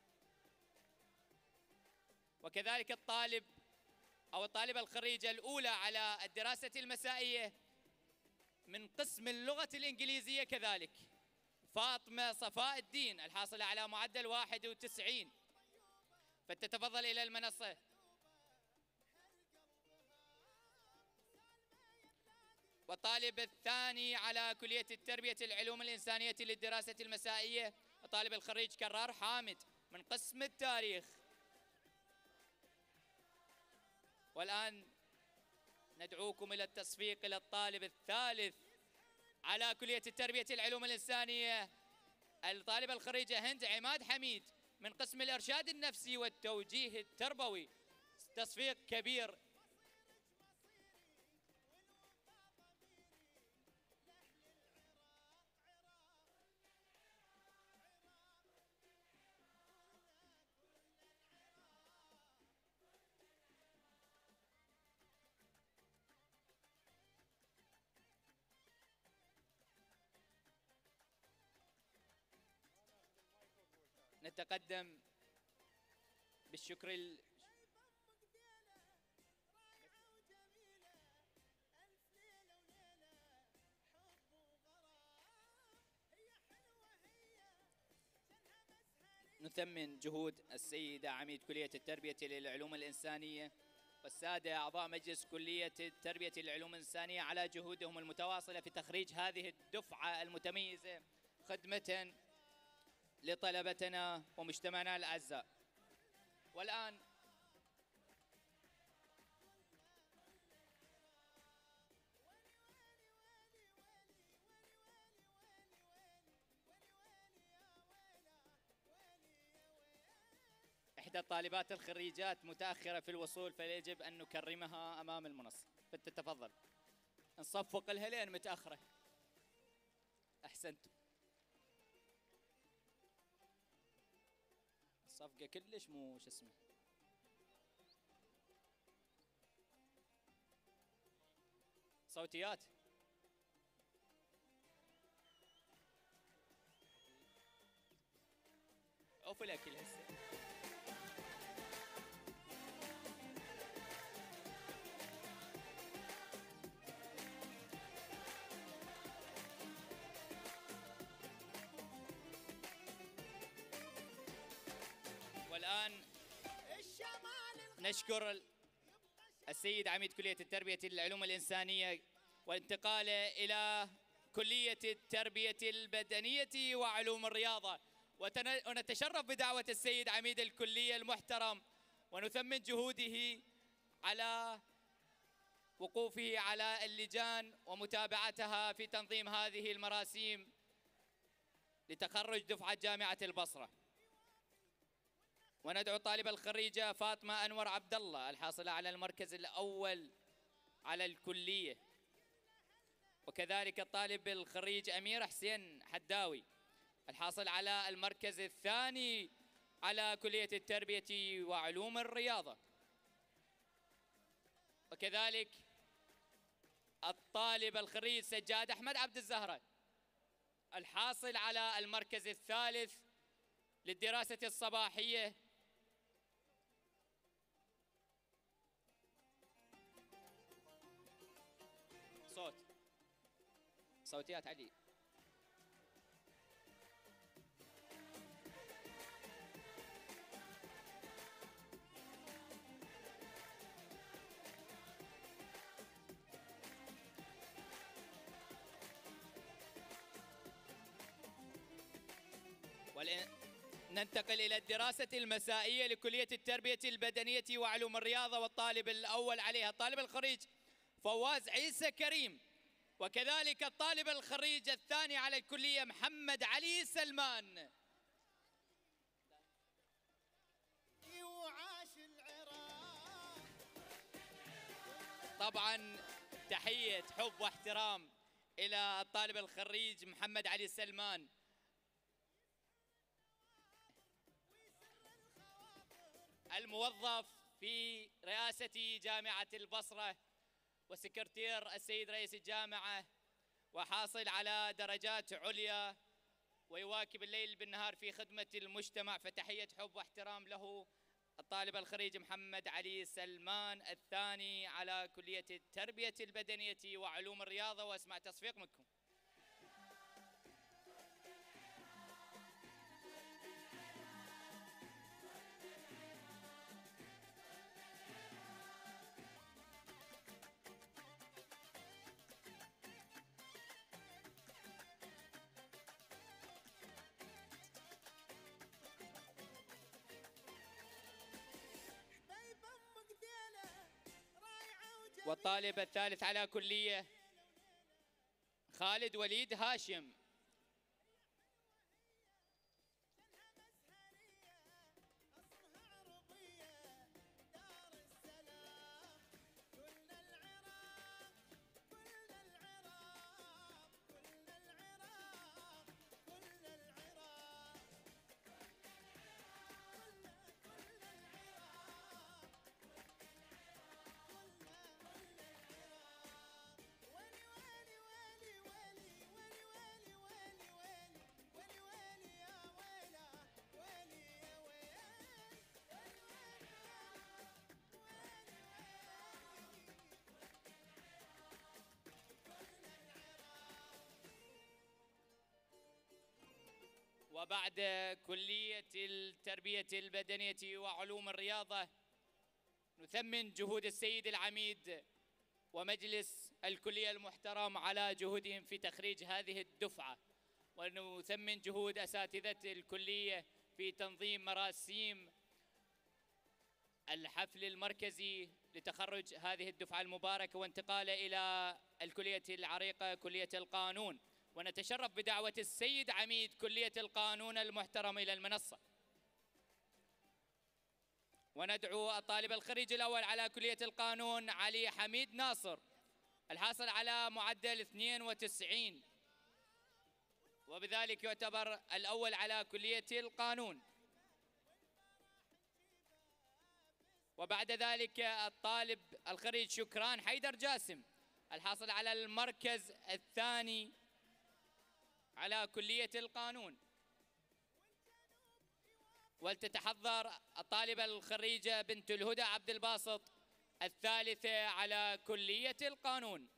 وكذلك الطالب أو الطالبة الخريجة الأولى على الدراسة المسائية من قسم اللغة الإنجليزية كذلك فاطمة صفاء الدين الحاصلة على معدل واحد وتسعين، فتتفضل إلى المنصة. والطالب الثاني على كلية التربية العلوم الإنسانية للدراسة المسائية الطالب الخريج كرار حامد من قسم التاريخ. والآن ندعوكم إلى التصفيق إلى الطالب الثالث على كلية التربية العلوم الإنسانية الطالبة الخريجة هند عماد حميد من قسم الإرشاد النفسي والتوجيه التربوي. تصفيق كبير. نتقدم بالشكر ال... نثمن جهود السيدة عميد كلية التربية للعلوم الإنسانية والسادة أعضاء مجلس كلية التربية العلوم الإنسانية على جهودهم المتواصلة في تخريج هذه الدفعة المتميزة خدمة لطلبتنا ومجتمعنا الأعزاء. والآن إحدى الطالبات الخريجات متأخرة في الوصول، فيجب أن نكرمها أمام المنصة، فتتفضل نصفق لها لين متأخرة. أحسنتم. الصفقة كلش مو شو اسمه. صوتيات. أوف الأكل هسه. والآن نشكر السيد عميد كلية التربية العلوم الإنسانية وانتقاله إلى كلية التربية البدنية وعلوم الرياضة، ونتشرف بدعوة السيد عميد الكلية المحترم ونثمن جهوده على وقوفه على اللجان ومتابعتها في تنظيم هذه المراسيم لتخرج دفعة جامعة البصرة. وندعو الطالبة الخريجة فاطمة أنور عبد الله الحاصلة على المركز الأول على الكلية، وكذلك الطالب الخريج أمير حسين حداوي الحاصل على المركز الثاني على كلية التربية وعلوم الرياضة، وكذلك الطالب الخريج سجاد أحمد عبد الزهرة الحاصل على المركز الثالث للدراسة الصباحية صوت صوتيات علي. ننتقل إلى الدراسة المسائية لكلية التربية البدنية وعلوم الرياضة، والطالب الأول عليها الطالب الخريج فواز عيسى كريم، وكذلك الطالب الخريج الثاني على الكلية محمد علي سلمان. طبعا تحية حب واحترام إلى الطالب الخريج محمد علي سلمان الموظف في رئاسة جامعة البصرة وسكرتير السيد رئيس الجامعة، وحاصل على درجات عليا ويواكب الليل بالنهار في خدمة المجتمع، فتحية حب واحترام له الطالب الخريج محمد علي سلمان الثاني على كلية التربية البدنية وعلوم الرياضة، واسمع تصفيق منكم. والطالب الثالث على كلية خالد وليد هاشم. وبعد كلية التربية البدنية وعلوم الرياضة نثمن جهود السيد العميد ومجلس الكلية المحترم على جهودهم في تخريج هذه الدفعة، ونثمن جهود أساتذة الكلية في تنظيم مراسيم الحفل المركزي لتخرج هذه الدفعة المباركة وانتقاله إلى الكلية العريقة كلية القانون. ونتشرف بدعوة السيد عميد كلية القانون المحترم إلى المنصة، وندعو الطالب الخريج الأول على كلية القانون علي حميد ناصر الحاصل على معدل اثنين وتسعين، وبذلك يعتبر الأول على كلية القانون. وبعد ذلك الطالب الخريج شكران حيدر جاسم الحاصل على المركز الثاني على كلية القانون. ولتتحضر الطالبة الخريجة بنت الهدى عبد الباسط الثالثة على كلية القانون.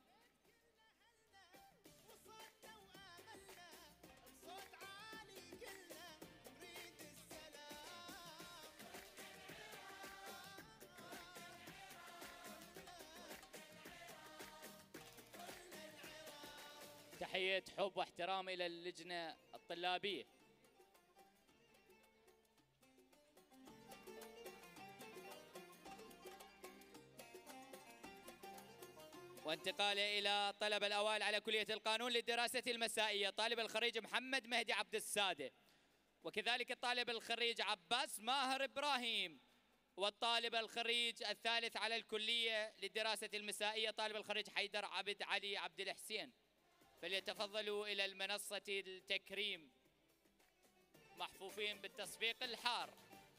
تحية حب واحترام إلى اللجنة الطلابية. وانتقال إلى الطلبة الأوائل على كلية القانون للدراسة المسائية، طالب الخريج محمد مهدي عبد السادة، وكذلك الطالب الخريج عباس ماهر إبراهيم، والطالب الخريج الثالث على الكلية للدراسة المسائية طالب الخريج حيدر عبد علي عبد الحسين. فليتفضلوا إلى المنصة التكريم محفوفين بالتصفيق الحار.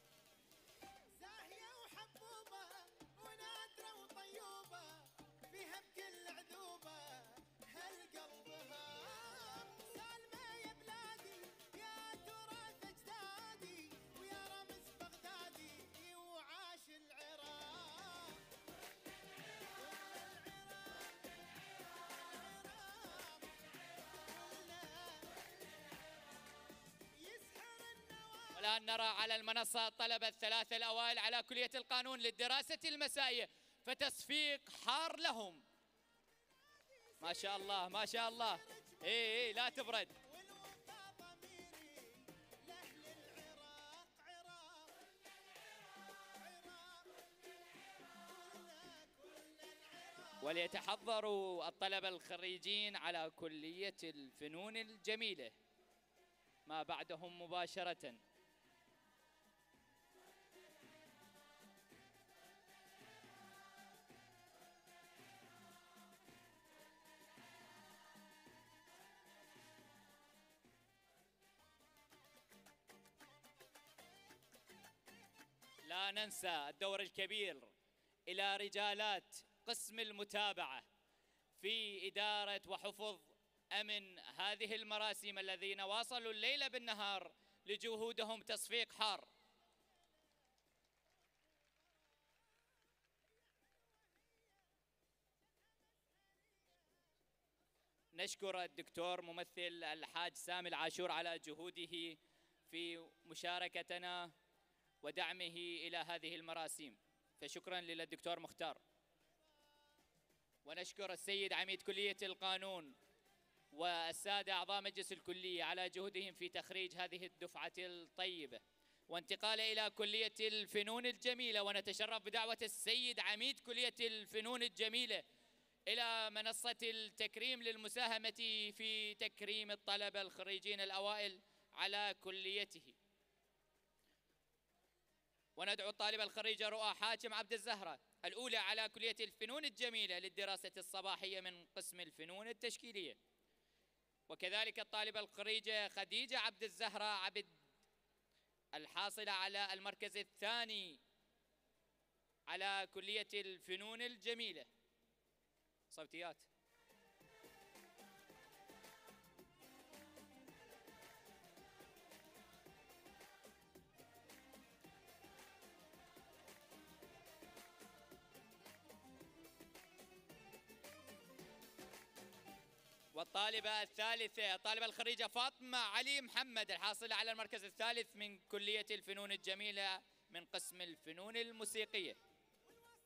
زاهية وحبوبة ونادرة وطيوبة فيها بكل عذوبة هالقلبها سالمة يا بلادي يا تراث أجدادي ويا رمز بغدادي وعاش العراق. والآن نرى على المنصة الطلبة الثلاثة الأوائل على كلية القانون للدراسة المسائية، فتصفيق حار لهم. ما شاء الله ما شاء الله. اي اي لا تبرد. وليتحضروا الطلبة الخريجين على كلية الفنون الجميلة ما بعدهم مباشرة. لا ننسى الدور الكبير إلى رجالات قسم المتابعة في إدارة وحفظ أمن هذه المراسم الذين واصلوا الليل بالنهار لجهودهم تصفيق حار. نشكر الدكتور ممثل الحاج سامي العاشور على جهوده في مشاركتنا ودعمه إلى هذه المراسم، فشكرا للدكتور مختار. ونشكر السيد عميد كلية القانون والسادة أعضاء مجلس الكلية على جهودهم في تخريج هذه الدفعة الطيبة وانتقال إلى كلية الفنون الجميلة. ونتشرف بدعوة السيد عميد كلية الفنون الجميلة إلى منصة التكريم للمساهمة في تكريم الطلبة الخريجين الأوائل على كليته. وندعو الطالبة الخريجة رؤى حاتم عبد الزهرة الأولى على كلية الفنون الجميلة للدراسة الصباحية من قسم الفنون التشكيلية، وكذلك الطالبة الخريجة خديجة عبد الزهرة عبد الحاصلة على المركز الثاني على كلية الفنون الجميلة. صوتيات. والطالبة الثالثة الطالبة الخريجة فاطمة علي محمد الحاصلة على المركز الثالث من كلية الفنون الجميلة من قسم الفنون الموسيقية.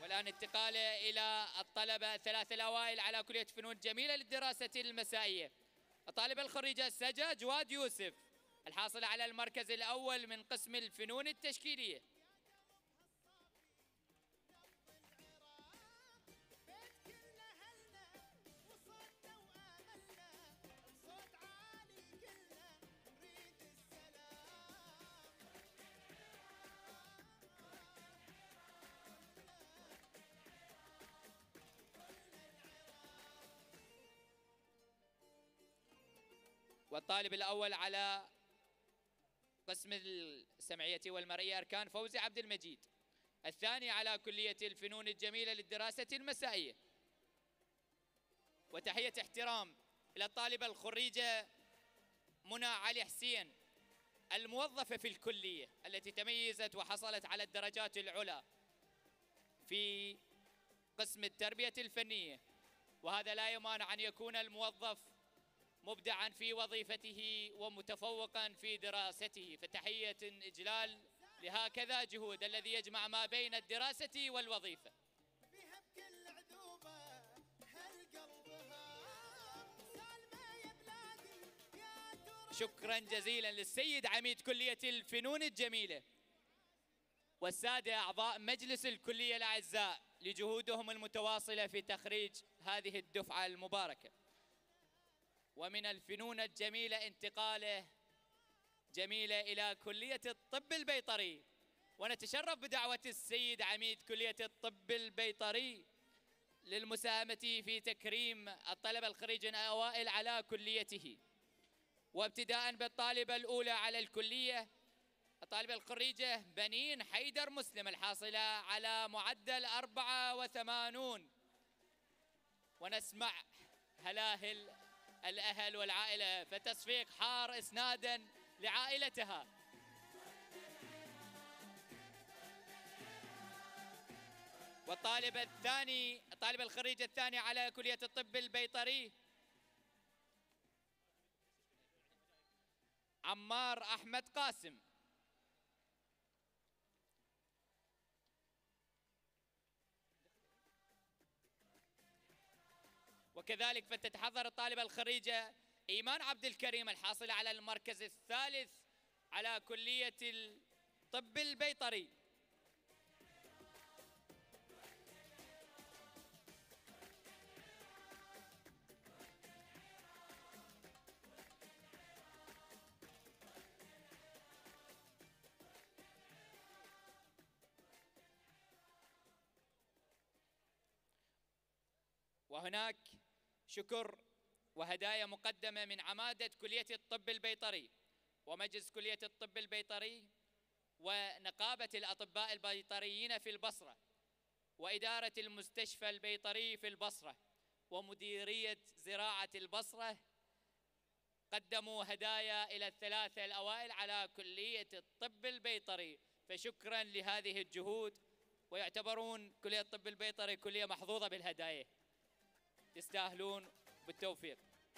والآن انتقاله إلى الطلبة الثلاثة الأوائل على كلية فنون جميلة للدراسة المسائية. الطالبة الخريجة سجا جواد يوسف الحاصلة على المركز الأول من قسم الفنون التشكيلية. والطالب الأول على قسم السمعية والمرئية أركان فوزي عبد المجيد. الثاني على كلية الفنون الجميلة للدراسة المسائية. وتحية احترام إلى الطالبة الخريجة منى علي حسين الموظفة في الكلية التي تميزت وحصلت على الدرجات العلى في قسم التربية الفنية، وهذا لا يمانع أن يكون الموظف مبدعا في وظيفته ومتفوقا في دراسته، فتحية إجلال لهكذا جهود الذي يجمع ما بين الدراسة والوظيفة. فيها بكل عذوبة هالقلبها سالمة يا بلادي يا ترى. شكرا جزيلا للسيد عميد كلية الفنون الجميلة والسادة أعضاء مجلس الكلية الأعزاء لجهودهم المتواصلة في تخريج هذه الدفعة المباركة. ومن الفنون الجميلة انتقاله جميلة إلى كلية الطب البيطري، ونتشرف بدعوة السيد عميد كلية الطب البيطري للمساهمة في تكريم الطلبة الخريجين الأوائل على كليته. وابتداء بالطالبة الأولى على الكلية الطالبة الخريجة بنين حيدر مسلم الحاصلة على معدل أربعة وثمانون، ونسمع هلاهل الأهل والعائلة فتصفيق حار إسنادا لعائلتها. والطالب الثاني الطالب الخريج الثاني على كلية الطب البيطري عمار أحمد قاسم. وكذلك فتتحضر الطالبة الخريجة إيمان عبد الكريم الحاصلة على المركز الثالث على كلية الطب البيطري. وهناك شكر وهدايا مقدمة من عمادة كلية الطب البيطري ومجلس كلية الطب البيطري ونقابة الأطباء البيطريين في البصرة وإدارة المستشفى البيطري في البصرة ومديرية زراعة البصرة، قدموا هدايا إلى الثلاثة الأوائل على كلية الطب البيطري، فشكرا لهذه الجهود. ويعتبرون كلية الطب البيطري كلية محظوظة بالهدايا، تستاهلون بالتوفيق.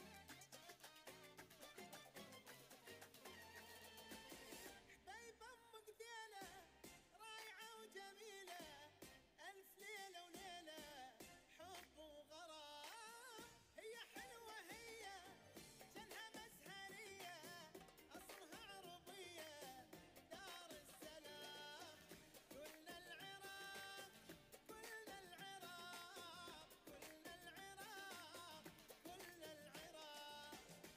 حبيب امك ديله رايعه وجميله الف ليله وليله حب وغرام، هي حلوه هي جنها مزهريه اصلها عربيه دار السلام. كلنا العراق كلنا العراق كلنا العراق كلنا العراق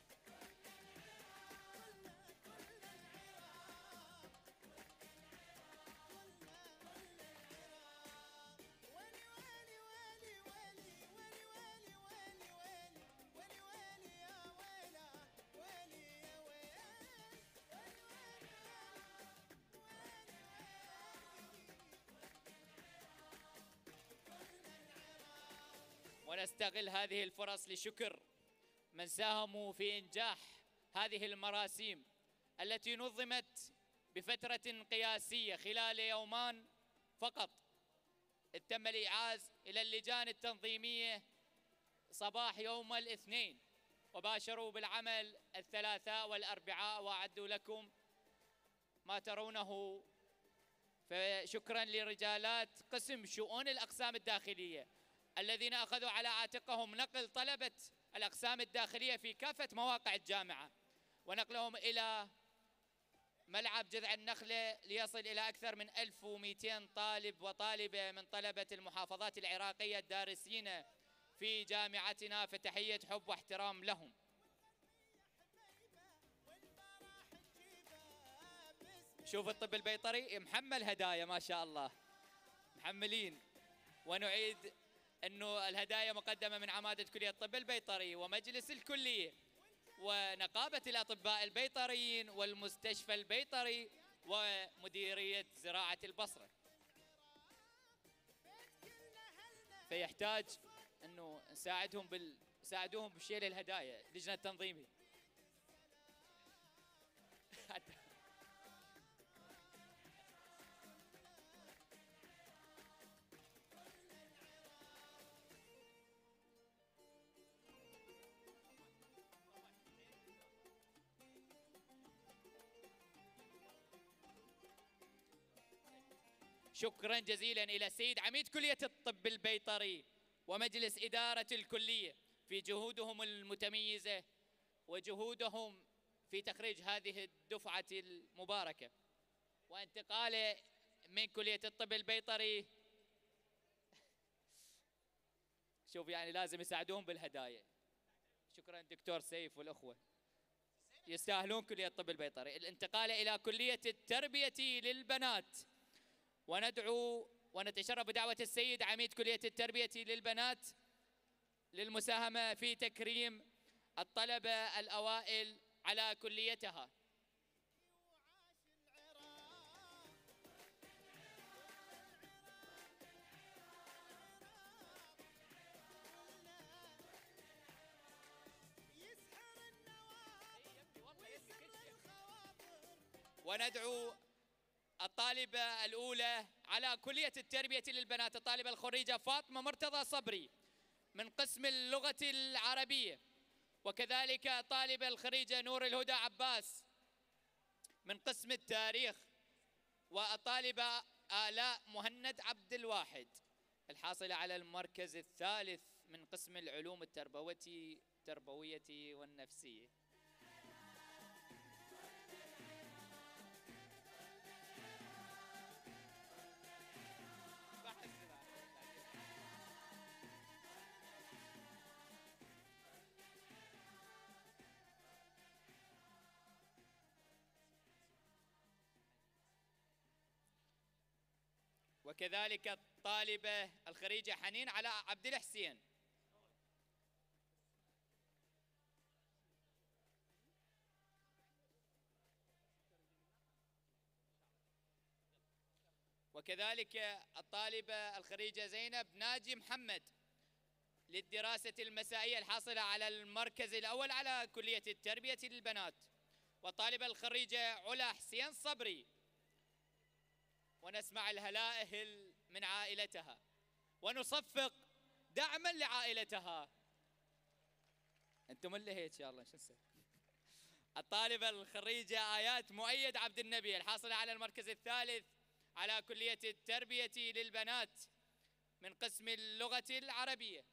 ونستغل هذه الفرص لشكر من ساهموا في إنجاح هذه المراسيم التي نظمت بفترة قياسية خلال يومان فقط. تم الإيعاز إلى اللجان التنظيمية صباح يوم الاثنين، وباشروا بالعمل الثلاثاء والأربعاء، وأعدوا لكم ما ترونه فشكرا لرجالات قسم شؤون الأقسام الداخلية الذين أخذوا على عاتقهم نقل طلبة الأقسام الداخلية في كافة مواقع الجامعة ونقلهم إلى ملعب جذع النخلة ليصل إلى أكثر من ألف ومئتين طالب وطالبة من طلبة المحافظات العراقية الدارسين في جامعتنا، فتحية حب واحترام لهم. شوف الطب البيطري محمل هدايا ما شاء الله، محملين. ونعيد أنه الهدايا مقدمة من عمادة كلية الطب البيطري ومجلس الكلية ونقابة الأطباء البيطريين والمستشفى البيطري ومديرية زراعة البصرة. فيحتاج أنه نساعدهم بال نساعدوهم بشيل الهدايا، لجنة التنظيمي. شكرا جزيلا إلى السيد عميد كلية الطب البيطري ومجلس إدارة الكلية في جهودهم المتميزة وجهودهم في تخريج هذه الدفعة المباركة وانتقاله من كلية الطب البيطري. شوف يعني لازم يساعدوهم بالهدايا. شكرا دكتور سيف والأخوة، يستاهلون كلية الطب البيطري. الانتقال إلى كلية التربية للبنات، وندعو ونتشرف بدعوة السيد عميد كلية التربية للبنات للمساهمة في تكريم الطلبة الأوائل على كليتها. وندعو الطالبة الأولى على كلية التربية للبنات، الطالبة الخريجة فاطمة مرتضى صبري من قسم اللغة العربية، وكذلك الطالبة الخريجة نور الهدى عباس من قسم التاريخ، والطالبة آلاء مهند عبد الواحد الحاصلة على المركز الثالث من قسم العلوم التربوية التربوية والنفسية. وكذلك الطالبة الخريجة حنين علاء عبد الحسين وكذلك الطالبة الخريجة زينب ناجي محمد للدراسة المسائية الحاصلة على المركز الأول على كلية التربية للبنات، والطالبة الخريجة علا حسين صبري، ونسمع الهلائل من عائلتها ونصفق دعما لعائلتها. انتم اللي هيك يلا شو نسوي. الطالبة الخريجة آيات مؤيد عبد النبي الحاصلة على المركز الثالث على كلية التربية للبنات من قسم اللغة العربية.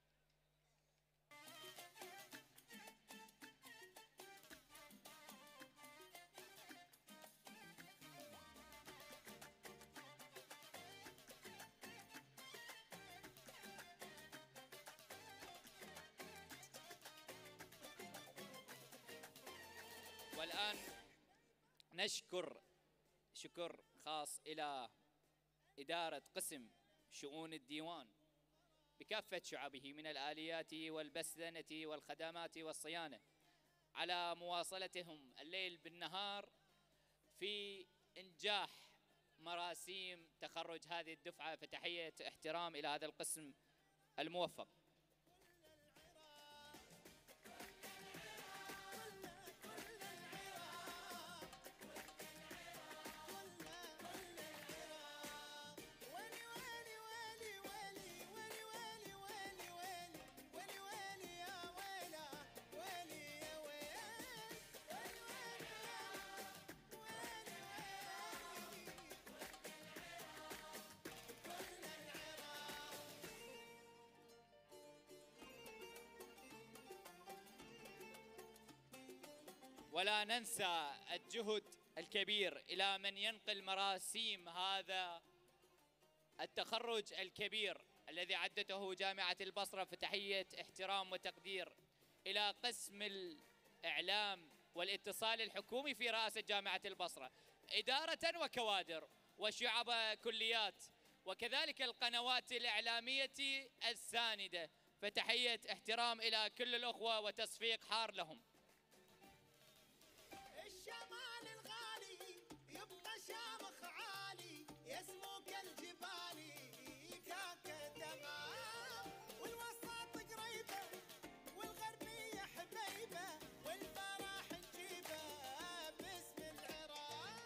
والآن نشكر شكر خاص إلى إدارة قسم شؤون الديوان بكافة شعبه من الآليات والبسنة والخدمات والصيانة على مواصلتهم الليل بالنهار في إنجاح مراسيم تخرج هذه الدفعة، فتحية احترام إلى هذا القسم الموفق. ولا ننسى الجهد الكبير إلى من ينقل مراسيم هذا التخرج الكبير الذي عدته جامعة البصرة. فتحية احترام وتقدير إلى قسم الإعلام والاتصال الحكومي في رئاسة جامعة البصرة، إدارة وكوادر وشعب كليات، وكذلك القنوات الإعلامية الساندة. فتحية احترام إلى كل الأخوة وتصفيق حار لهم. الشمال الغالي يبقى شامخ عالي يسمو كالجبال كاكا تمام، والوسط قريبة والغربية حبيبة والفرح نجيبه باسم العراق.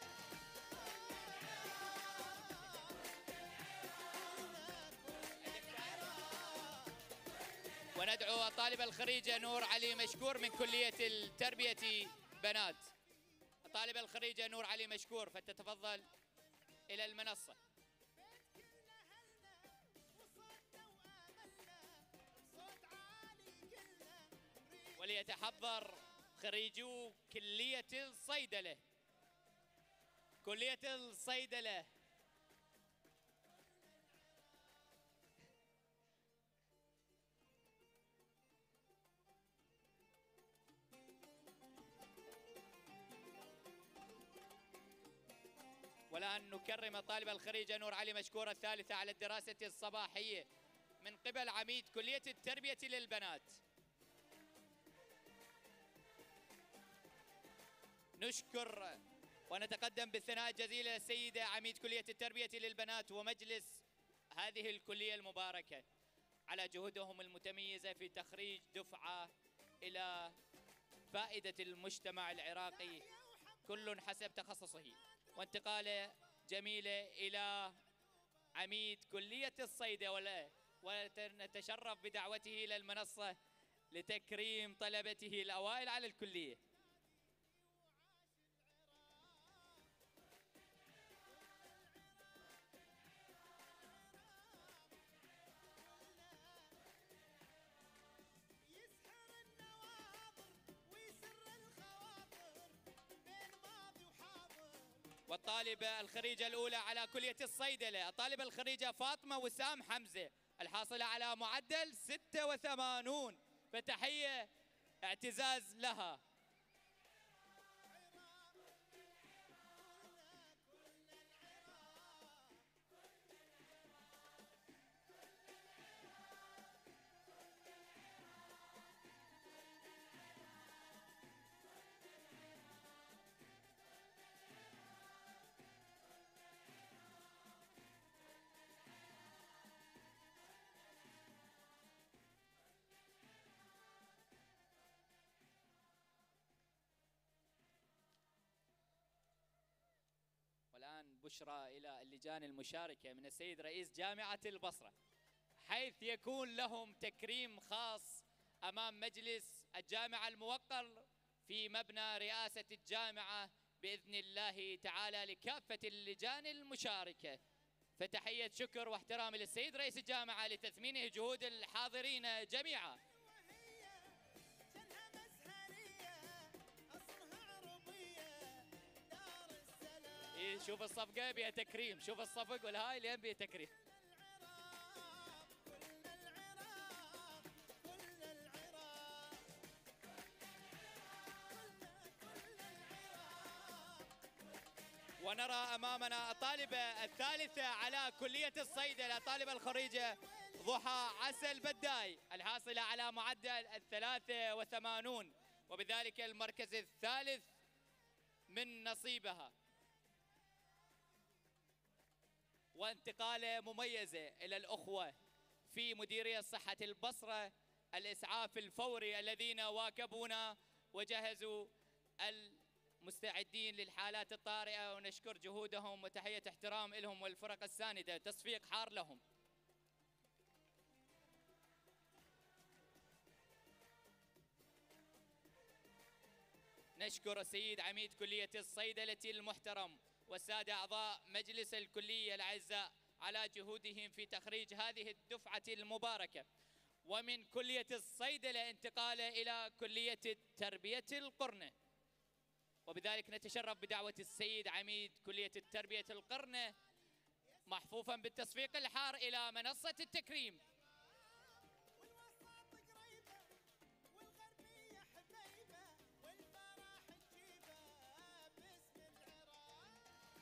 وندعو الطالب الخريجة نور علي مشكور من كلية التربية بنات. الطالب الخريجة نور علي مشكور فتتفضل إلى المنصة. وليتحضر خريجو كلية الصيدلة. كلية الصيدلة والآن نكرم الطالبة الخريجة نور علي مشكور الثالثة على الدراسة الصباحية من قبل عميد كلية التربية للبنات. نشكر ونتقدم بالثناء الجزيل للسيدة عميد كلية التربية للبنات ومجلس هذه الكلية المباركة على جهودهم المتميزة في تخريج دفعة إلى فائدة المجتمع العراقي كل حسب تخصصه. وانتقالة جميلة إلى عميد كلية الصيدلة، ونتشرف بدعوته إلى المنصة لتكريم طلبته الأوائل على الكلية. والطالبة الخريجة الأولى على كلية الصيدلة الطالبة الخريجة فاطمة وسام حمزة الحاصلة على معدل ستة وثمانين، فتحية اعتزاز لها. والآن بشرى إلى اللجان المشاركة من السيد رئيس جامعة البصرة، حيث يكون لهم تكريم خاص أمام مجلس الجامعة الموقر في مبنى رئاسة الجامعة بإذن الله تعالى لكافة اللجان المشاركة. فتحية شكر واحترام للسيد رئيس الجامعة لتثمينه جهود الحاضرين جميعا. إيه شوف الصفقة بيها تكريم، شوف الصفق والهاي لين بيها تكريم. ونرى أمامنا الطالبة الثالثة على كلية الصيدلة الطالبة الخريجة ضحى عسل بداي الحاصلة على معدل الثلاثة وثمانون، وبذلك المركز الثالث من نصيبها. وانتقالة مميزة إلى الأخوة في مديرية صحة البصرة الإسعاف الفوري الذين واكبونا وجهزوا المستعدين للحالات الطارئة، ونشكر جهودهم وتحية احترام لهم والفرق الساندة، تصفيق حار لهم. نشكر السيد عميد كلية الصيدلة المحترم والسادة أعضاء مجلس الكلية الأعزاء على جهودهم في تخريج هذه الدفعة المباركة. ومن كلية الصيدلة انتقال إلى كلية التربية القرنة وبذلك نتشرف بدعوة السيد عميد كلية التربية القرنة محفوفا بالتصفيق الحار إلى منصة التكريم. والوسط قريبة والغربية حبيبة والفرح تجيبه باسم العراق.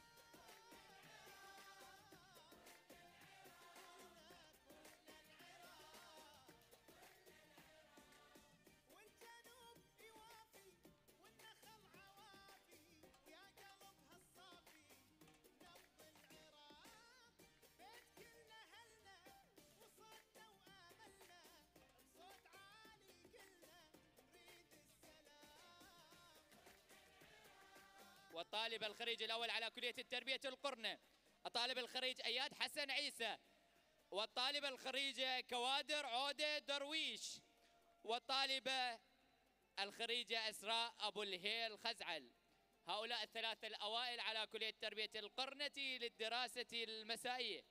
والجنوب يوافي والنخل عوافي ويا قلبها الصافي نبض العراق. بيت كلنا هلنا وصوتنا وآملنا بصوت عالي كلنا نريد السلام. والطالب الخريج الأول على كلية التربية القرنة الطالب الخريج أياد حسن عيسى، والطالب الخريجة كوادر عودة درويش، والطالبة الخريجة أسراء أبو الهيل خزعل. هؤلاء الثلاثة الأوائل على كلية تربية القرنة للدراسة المسائية.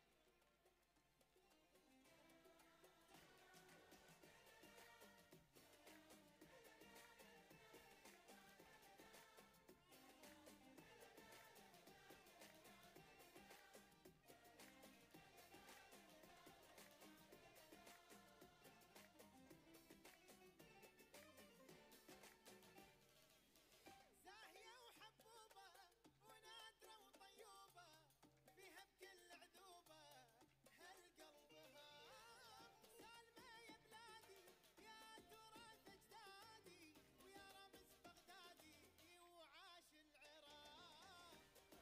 زاهية وحبوبة ونادرة وطيوبة فيها بكل عذوبة هالقلب هام. سالمة يا بلادي يا تراث أجدادي ويا رمز بغدادي وعاش العراق.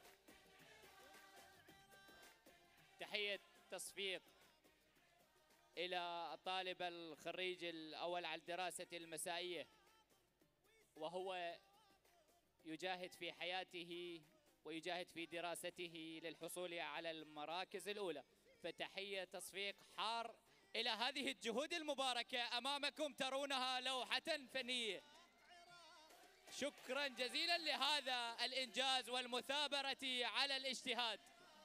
تحية تصفيق إلى الطالب الخريج الأول على الدراسة المسائية، وهو يجاهد في حياته ويجاهد في دراسته للحصول على المراكز الأولى. فتحية تصفيق حار إلى هذه الجهود المباركة. أمامكم ترونها لوحة فنية. شكرا جزيلا لهذا الإنجاز والمثابرة على الاجتهاد.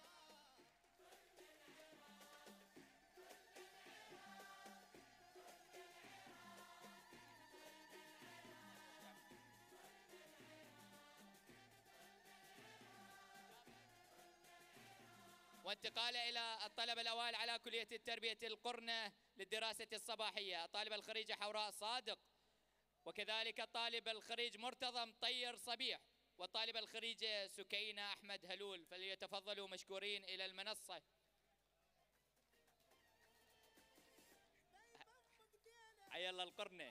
وانتقاله إلى الطلبة الأوائل على كلية التربية القرنة للدراسة الصباحية الطالبة الخريجة حوراء صادق، وكذلك الطالب الخريج مرتضى مطير صبيح، والطالبة الخريجة سكينة أحمد هلول. فليتفضلوا مشكورين إلى المنصة. حي الله القرنة.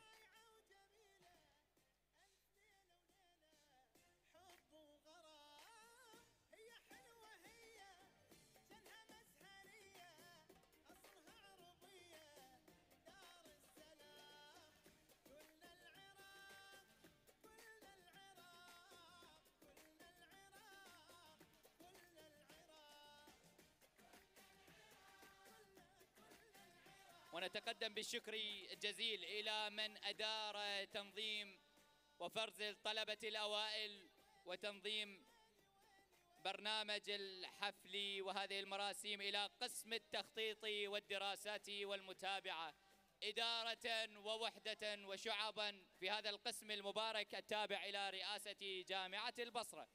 حب وغرام هي حلوة هي جنها مزهرية أصلها عربية دار السلام. كلنا العراق كلنا العراق كلنا العراق كلنا العراق. ونتقدم بالشكر الجزيل إلى من أدار تنظيم وفرز الطلبة الأوائل وتنظيم برنامج الحفل وهذه المراسيم، إلى قسم التخطيط والدراسات والمتابعة إدارة ووحدة وشعبا في هذا القسم المبارك التابع إلى رئاسة جامعة البصرة.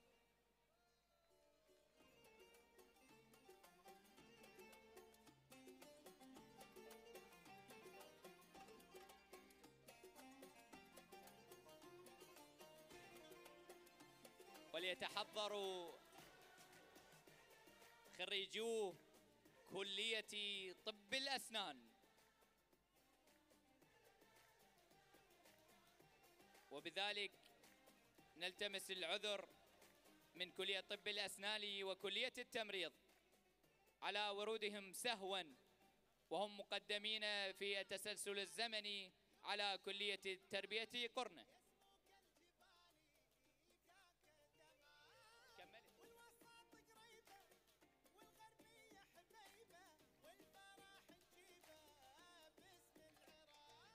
وليتحضروا خريجو كلية طب الأسنان. وبذلك نلتمس العذر من كلية طب الأسنان وكلية التمريض على ورودهم سهوا وهم مقدمين في التسلسل الزمني على كلية التربية قرنة. والوسط قريبة والغربية حبيبة والفرح تجيبه باسم العراق.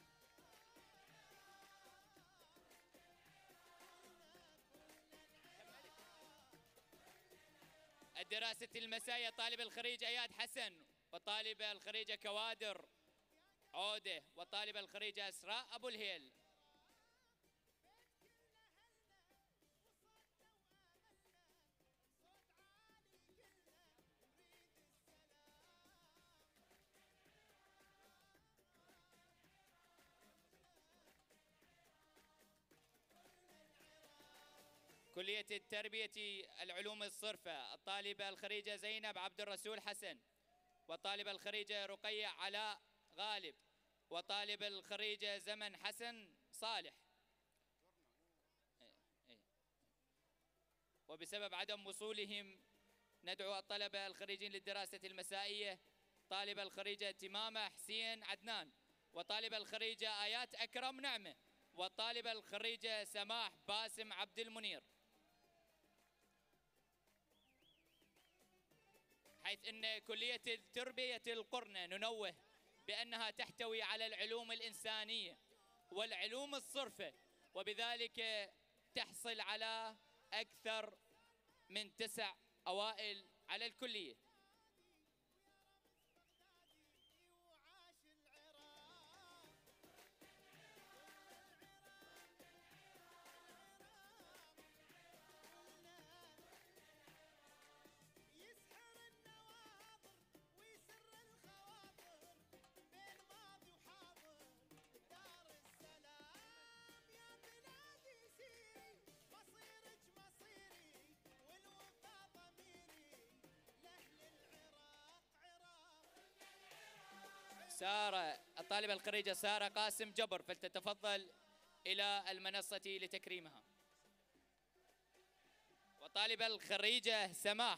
الدراسة المسائية طالب الخريج أياد حسن، والطالبة الخريجة كوادر عودة، والطالبة الخريجة أسراء أبو الهيل. كلية التربية العلوم الصرفة الطالبة الخريجة زينب عبد الرسول حسن، والطالبة الخريجة رقية علاء غالب، وطالب الخريجة زمن حسن صالح. وبسبب عدم وصولهم ندعو الطلبة الخريجين للدراسة المسائية طالبة الخريجة تمامة حسين عدنان، وطالبة الخريجة آيات أكرم نعمة، والطالبة الخريجة سماح باسم عبد المنير. حيث أن كلية التربية القرنة ننوه بأنها تحتوي على العلوم الإنسانية والعلوم الصرفة، وبذلك تحصل على أكثر من تسع أوائل على الكلية. سارة الطالبة الخريجة سارة قاسم جبر فلتتفضل إلى المنصة لتكريمها. وطالبة الخريجة سماح.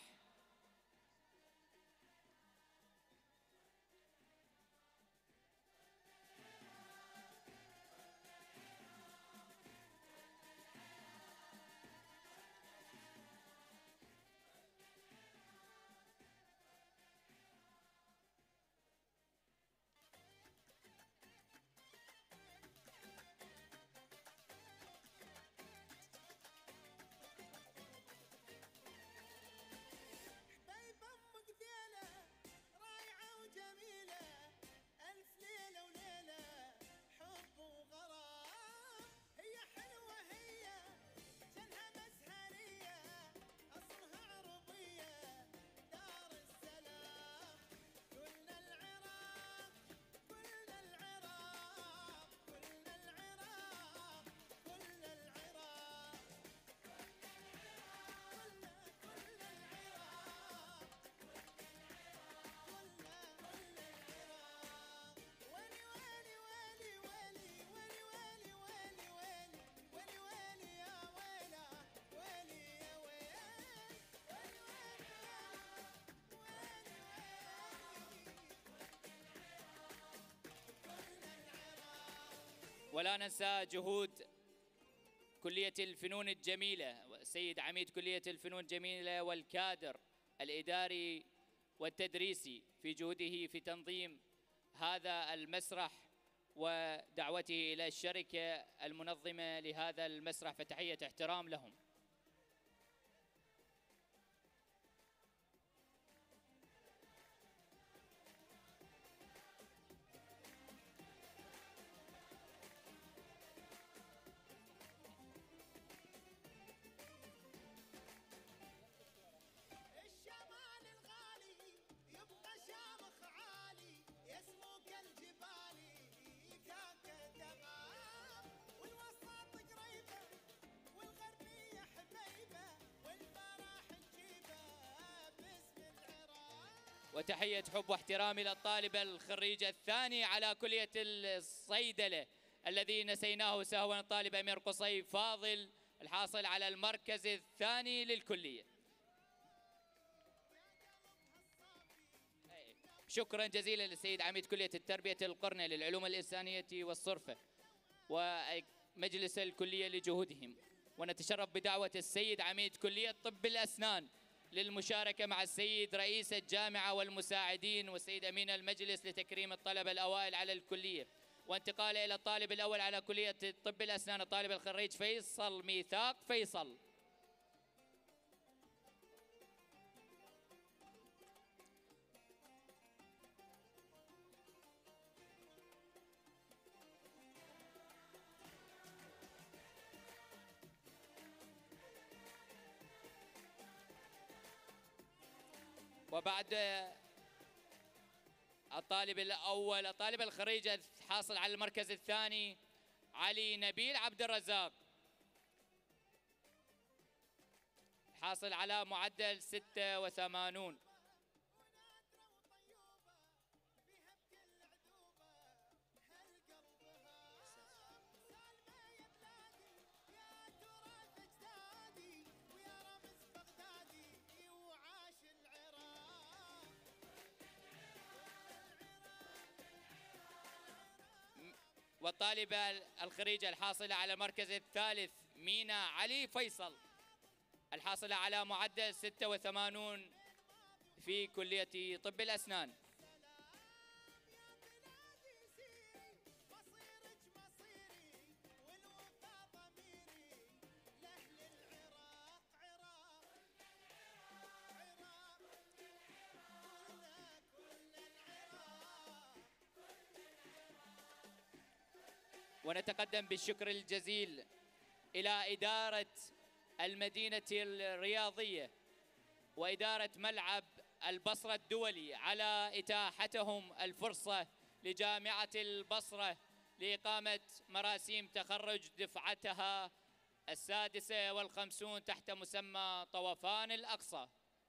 ولا ننسى جهود كلية الفنون الجميلة والسيد عميد كلية الفنون الجميلة والكادر الإداري والتدريسي في جهوده في تنظيم هذا المسرح ودعوته إلى الشركة المنظمة لهذا المسرح، فتحية احترام لهم. وتحية حب واحترامي للطالبة الخريجة الثاني على كلية الصيدلة الذي نسيناه سهوا، الطالب أمير قصي فاضل الحاصل على المركز الثاني للكلية. شكرا جزيلا للسيد عميد كلية التربية القرنة للعلوم الإنسانية والصرفة ومجلس الكلية لجهودهم، ونتشرف بدعوة السيد عميد كلية طب الأسنان للمشاركة مع السيد رئيس الجامعة والمساعدين والسيد أمين المجلس لتكريم الطلبة الأوائل على الكلية، وانتقاله إلى الطالب الأول على كلية طب الأسنان الطالب الخريج فيصل ميثاق فيصل. وبعد الطالب الأول الطالب الخريج حاصل على المركز الثاني علي نبيل عبد الرزاق. حاصل على معدل ستة وثمانين. والطالبة الخريجة الحاصلة على المركز الثالث مينا علي فيصل، الحاصلة على معدل ستة وثمانين في كلية طب الأسنان. ونتقدم بالشكر الجزيل إلى إدارة المدينة الرياضية وإدارة ملعب البصرة الدولي على إتاحتهم الفرصة لجامعة البصرة لإقامة مراسيم تخرج دفعتها السادسة والخمسون تحت مسمى طوفان الأقصى.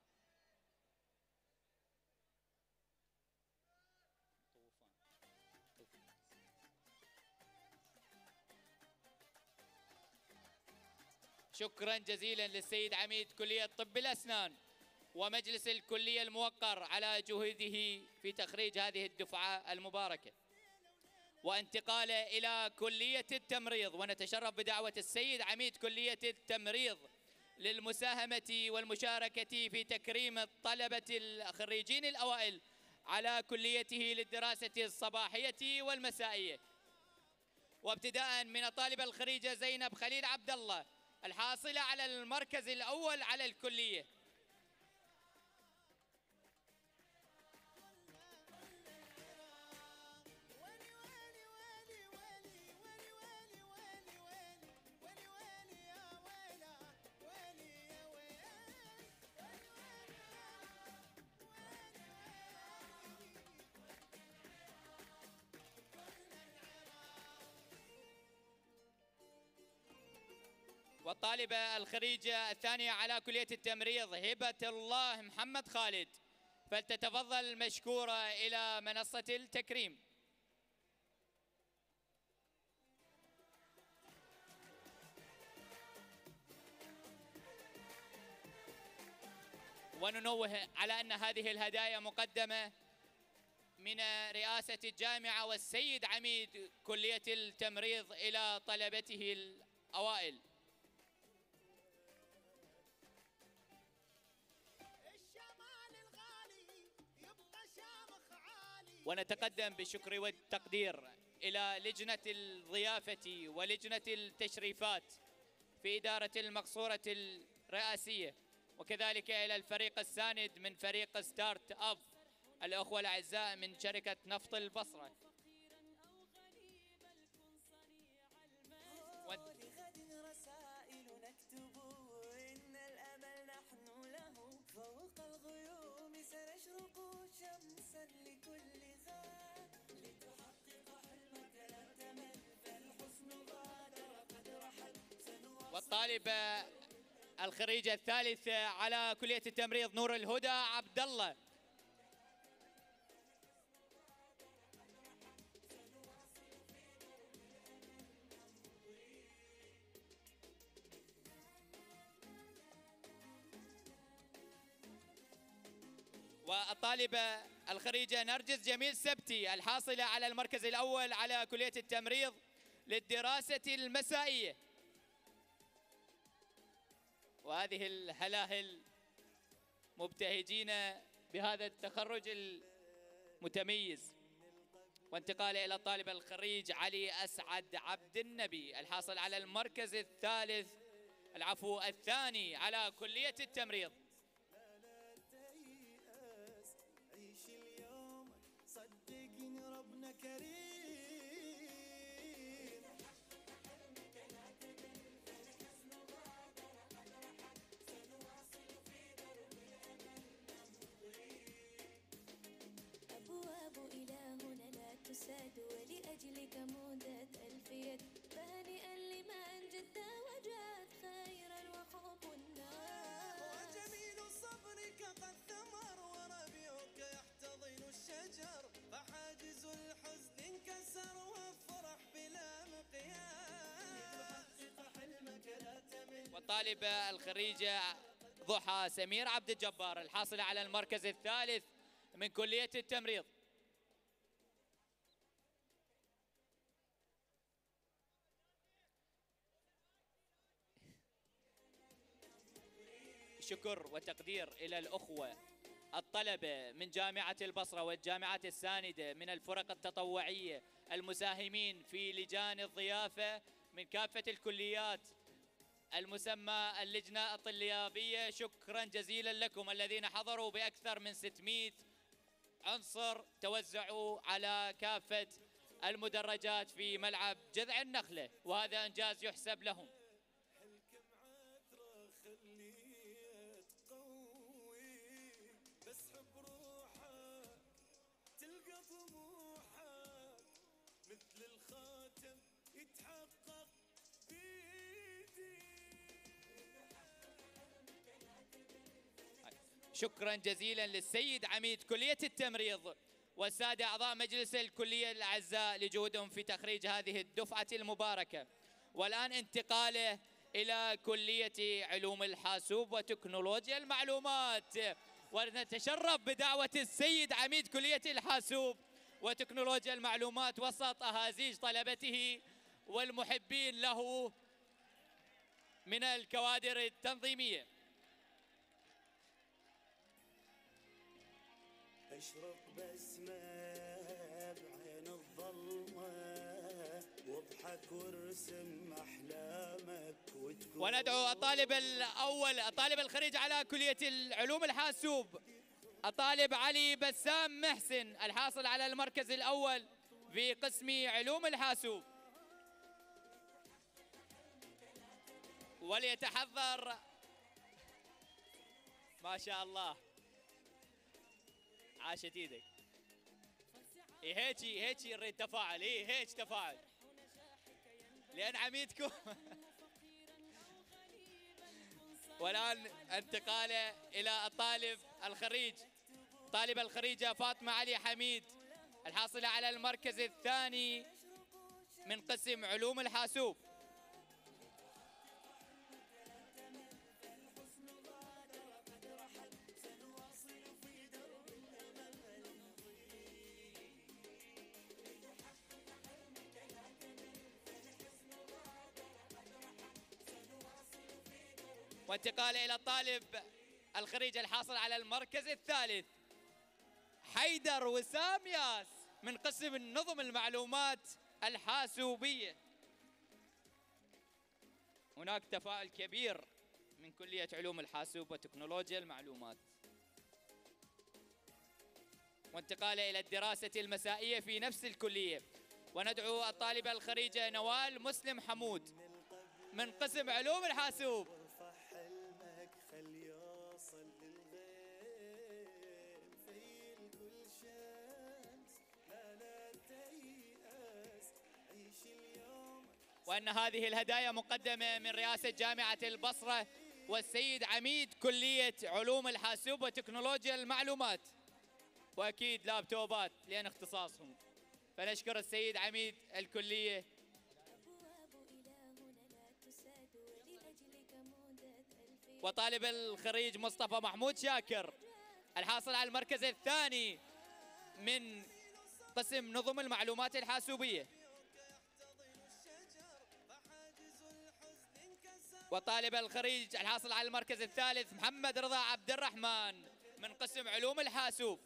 شكرا جزيلا للسيد عميد كلية طب الأسنان ومجلس الكلية الموقر على جهوده في تخريج هذه الدفعة المباركة. وانتقاله إلى كلية التمريض، ونتشرف بدعوة السيد عميد كلية التمريض للمساهمة والمشاركة في تكريم الطلبة الخريجين الأوائل على كليته للدراسة الصباحية والمسائية. وابتداء من الطالبة الخريجة زينب خليل عبد الله الحاصلة على المركز الأول على الكلية. والطالبة الخريجة الثانية على كلية التمريض هبة الله محمد خالد، فلتتفضل مشكورة إلى منصة التكريم. وننوه على أن هذه الهدايا مقدمة من رئاسة الجامعة والسيد عميد كلية التمريض إلى طلبته الأوائل. ونتقدم بالشكر والتقدير إلى لجنة الضيافة ولجنة التشريفات في إدارة المقصورة الرئاسية، وكذلك إلى الفريق الساند من فريق ستارت أب الأخوة الأعزاء من شركة نفط البصرة. ولغد رسائل نكتب إن الأمل نحن له فوق الغيوم سنشرق شمسا لكل غاب لتحقق حلمك لا تمل فالحزن غادر قد رحل. والطالبة الخريجة الثالثة على كلية التمريض نور الهدى عبد الله، والطالبة الخريجة نرجس جميل سبتي الحاصلة على المركز الأول على كلية التمريض للدراسة المسائية. وهذه الهلاهل مبتهجين بهذا التخرج المتميز. وانتقال إلى الطالب الخريج علي أسعد عبد النبي الحاصل على المركز الثالث العفو الثاني على كلية التمريض. عيش اليوم صدقني ربنا كريم. أبواب إلهنا لا تساد ولأجلك مودت ألف يد فهنيئا لمن جد وجاد خيرا وحب الناس. الطالبة الخريجة ضحى سمير عبد الجبار الحاصلة على المركز الثالث من كلية التمريض. شكر وتقدير إلى الأخوة الطلبة من جامعة البصرة والجامعات الساندة من الفرق التطوعية المساهمين في لجان الضيافة من كافة الكليات المسمى اللجنة الطلابية. شكرا جزيلا لكم الذين حضروا بأكثر من ستمئة عنصر توزعوا على كافة المدرجات في ملعب جذع النخلة، وهذا إنجاز يحسب لهم. شكرا جزيلا للسيد عميد كلية التمريض والسادة أعضاء مجلس الكلية الأعزاء لجهودهم في تخريج هذه الدفعة المباركة. والآن انتقاله إلى كلية علوم الحاسوب وتكنولوجيا المعلومات، ونتشرف بدعوة السيد عميد كلية الحاسوب وتكنولوجيا المعلومات وسط أهازيج طلبته والمحبين له من الكوادر التنظيمية. اشرق بسمة بعين الظلمة واضحك وارسم أحلامك وتكون. وندعو الطالب الأول الطالب الخريج على كلية العلوم الحاسوب الطالب علي بسام محسن الحاصل على المركز الأول في قسم علوم الحاسوب، وليتحضر. ما شاء الله عاشت ايدك. إيه هيجي هيجي نريد تفاعل. ايه هيك تفاعل لان عميدكم. والان انتقاله الى الطالب الخريج طالبه الخريجه فاطمه علي حميد الحاصله على المركز الثاني من قسم علوم الحاسوب. وانتقال إلى الطالب الخريج الحاصل على المركز الثالث حيدر وسام ياس من قسم نظم المعلومات الحاسوبية. هناك تفاعل كبير من كلية علوم الحاسوب وتكنولوجيا المعلومات. وانتقال إلى الدراسة المسائية في نفس الكلية، وندعو الطالبة الخريجة نوال مسلم حمود من قسم علوم الحاسوب. وأن هذه الهدايا مقدمة من رئاسة جامعة البصرة والسيد عميد كلية علوم الحاسوب وتكنولوجيا المعلومات، وأكيد لابتوبات لأن اختصاصهم. فنشكر السيد عميد الكلية. وطالب الخريج مصطفى محمود شاكر الحاصل على المركز الثاني من قسم نظم المعلومات الحاسوبية. وطالب الخريج الحاصل على المركز الثالث محمد رضا عبد الرحمن من قسم علوم الحاسوب.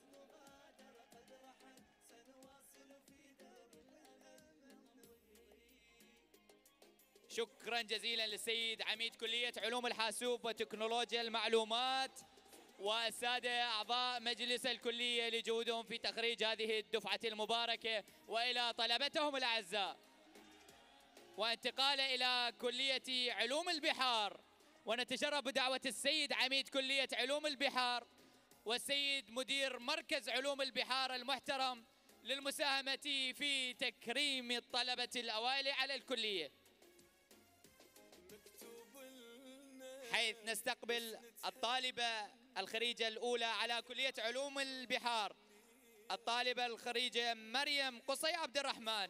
شكرا جزيلا للسيد عميد كلية علوم الحاسوب وتكنولوجيا المعلومات والسادة أعضاء مجلس الكلية لجهودهم في تخريج هذه الدفعة المباركة، وإلى طلبتهم الأعزاء. وانتقال إلى كلية علوم البحار، ونتشرف بدعوة السيد عميد كلية علوم البحار والسيد مدير مركز علوم البحار المحترم للمساهمة في تكريم الطلبة الأوائل على الكلية، حيث نستقبل الطالبة الخريجة الأولى على كلية علوم البحار الطالبة الخريجة مريم قصي عبد الرحمن.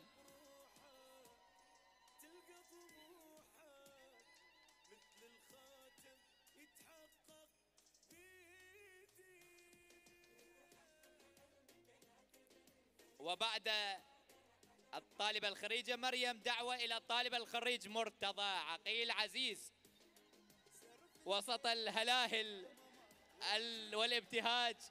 وبعد الطالبة الخريجة مريم دعوة إلى الطالب الخريج مرتضى عقيل عزيز وسط الهلاهل والابتهاج.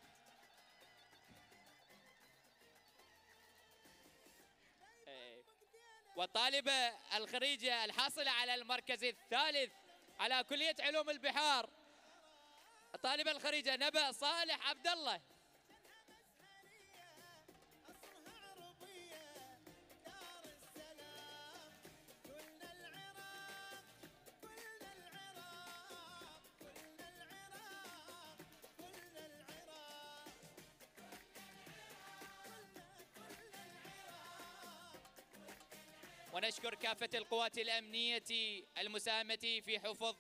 والطالبة الخريجة الحاصلة على المركز الثالث على كلية علوم البحار الطالبة الخريجة نبأ صالح عبد الله. ونشكر كافة القوات الأمنية المساهمة في حفظ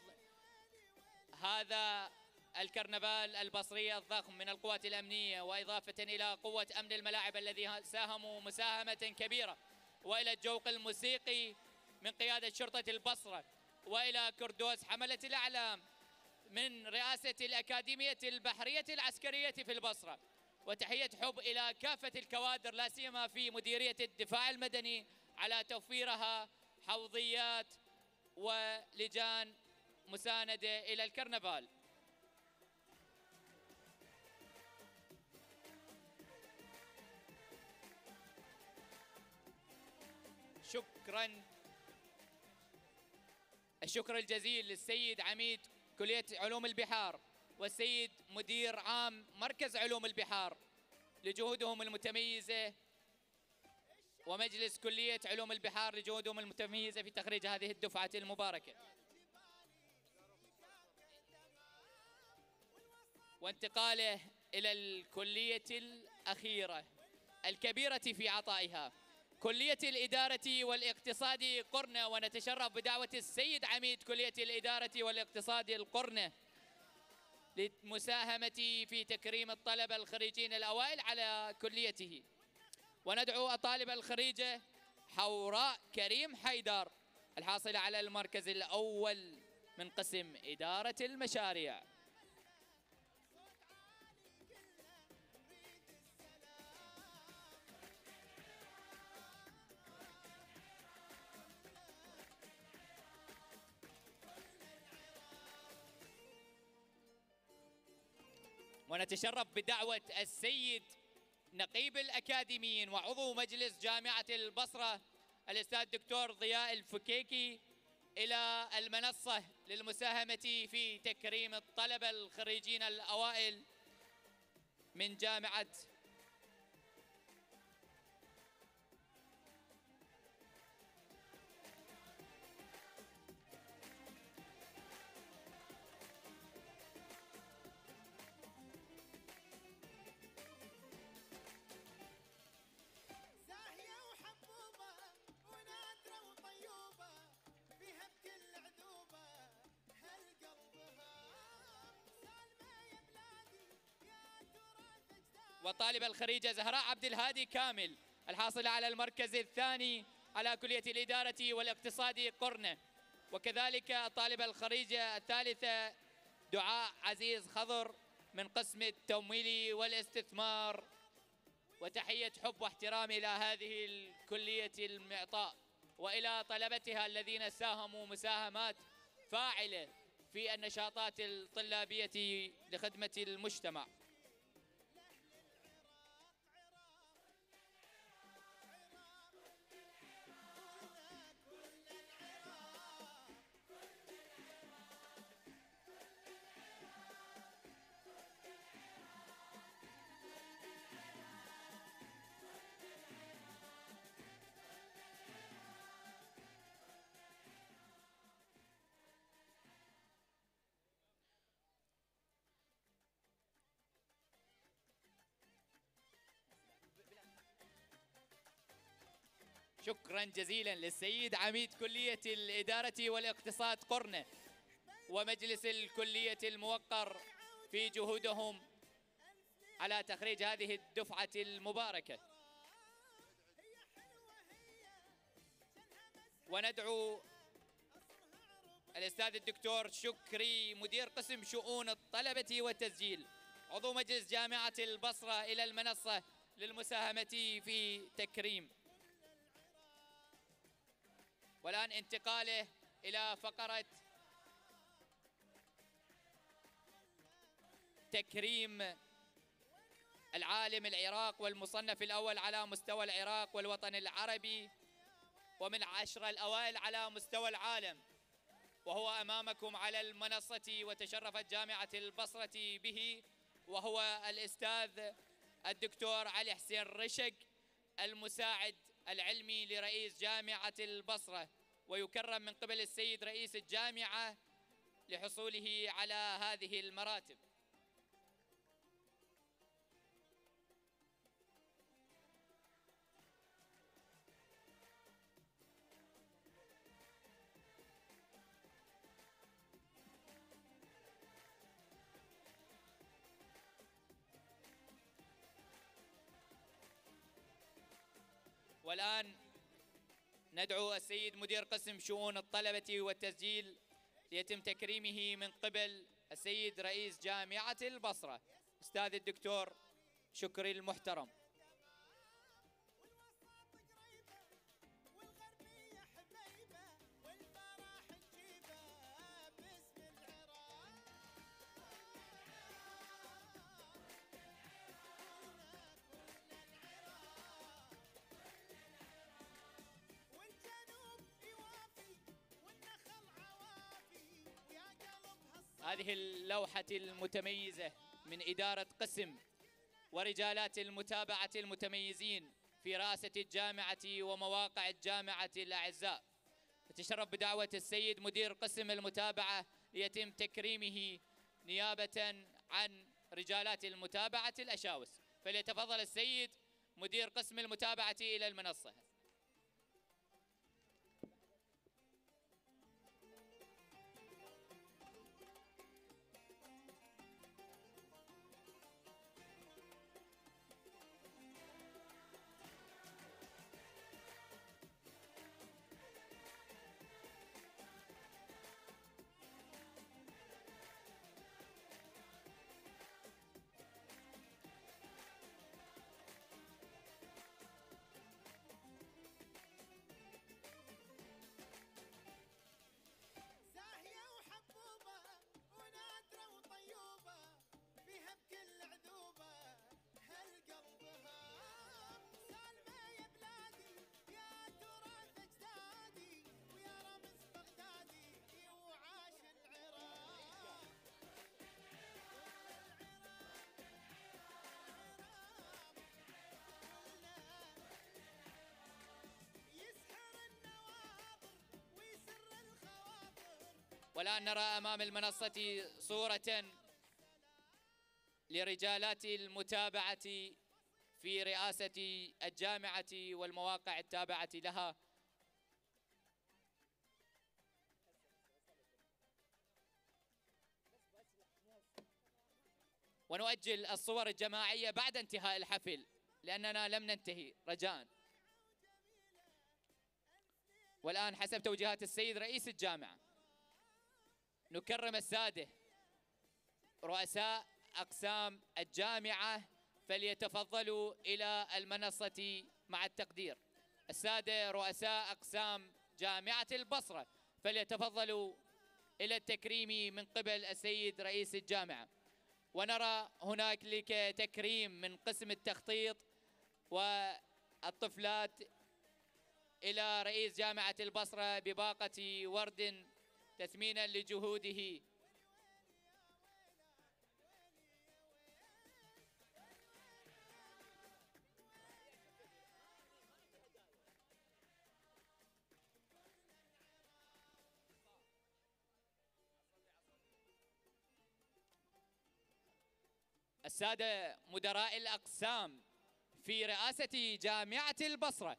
هذا الكرنفال البصري الضخم من القوات الأمنية، وإضافة إلى قوة أمن الملاعب الذين ساهموا مساهمة كبيرة، وإلى الجوق الموسيقي من قيادة شرطة البصرة، وإلى كردوس حملة الأعلام من رئاسة الأكاديمية البحرية العسكرية في البصرة. وتحية حب إلى كافة الكوادر لا سيما في مديرية الدفاع المدني على توفيرها حوضيات ولجان مساندة إلى الكرنفال. شكرا الشكر الجزيل للسيد عميد كلية علوم البحار والسيد مدير عام مركز علوم البحار لجهودهم المتميزة، ومجلس كلية علوم البحار لجهودهم المتميزة في تخريج هذه الدفعة المباركة. وانتقاله إلى الكلية الأخيرة الكبيرة في عطائها، كلية الإدارة والاقتصاد قرنة، ونتشرف بدعوة السيد عميد كلية الإدارة والاقتصاد القرنة للمساهمة في تكريم الطلبة الخريجين الأوائل على كليته. وندعو الطالبة الخريجة حوراء كريم حيدر الحاصلة على المركز الأول من قسم إدارة المشاريع. ونتشرف بدعوة السيد نقيب الأكاديميين وعضو مجلس جامعة البصرة الأستاذ الدكتور ضياء الفكيكي إلى المنصة للمساهمة في تكريم الطلبة الخريجين الأوائل من جامعة والطالبة الخريجة زهراء عبد الهادي كامل الحاصلة على المركز الثاني على كلية الإدارة والاقتصاد قرنة، وكذلك الطالبة الخريجة الثالثة دعاء عزيز خضر من قسم التمويل والاستثمار. وتحية حب واحترام إلى هذه الكلية المعطاء وإلى طلبتها الذين ساهموا مساهمات فاعلة في النشاطات الطلابية لخدمة المجتمع. شكرا جزيلا للسيد عميد كلية الإدارة والاقتصاد قرنة ومجلس الكلية الموقر في جهودهم على تخريج هذه الدفعة المباركة. وندعو الأستاذ الدكتور شكري مدير قسم شؤون الطلبة والتسجيل عضو مجلس جامعة البصرة إلى المنصة للمساهمة في تكريم. والآن انتقاله إلى فقرة تكريم العالم العراق والمصنف الأول على مستوى العراق والوطن العربي ومن عشرة الأوائل على مستوى العالم، وهو أمامكم على المنصة، وتشرفت جامعة البصرة به، وهو الأستاذ الدكتور علي حسين رشق، المساعد العلمي لرئيس جامعة البصرة، ويكرم من قبل السيد رئيس الجامعة لحصوله على هذه المراتب. والآن ندعو السيد مدير قسم شؤون الطلبة والتسجيل ليتم تكريمه من قبل السيد رئيس جامعة البصرة أستاذ الدكتور شكري المحترم. هذه اللوحة المتميزة من إدارة قسم ورجالات المتابعة المتميزين في رئاسة الجامعة ومواقع الجامعة الأعزاء، تشرف بدعوة السيد مدير قسم المتابعة ليتم تكريمه نيابة عن رجالات المتابعة الأشاوس. فليتفضل السيد مدير قسم المتابعة إلى المنصة. والآن نرى أمام المنصة صورة لرجالات المتابعة في رئاسة الجامعة والمواقع التابعة لها. ونؤجل الصور الجماعية بعد انتهاء الحفل لأننا لم ننتهي رجاء. والآن حسب توجيهات السيد رئيس الجامعة نكرم السادة رؤساء أقسام الجامعة، فليتفضلوا إلى المنصة مع التقدير. السادة رؤساء أقسام جامعة البصرة فليتفضلوا إلى التكريم من قبل السيد رئيس الجامعة. ونرى هناك لك تكريم من قسم التخطيط والطفلات إلى رئيس جامعة البصرة بباقة ورد تثمينا لجهوده. السادة مدراء الأقسام في رئاسة جامعة البصرة،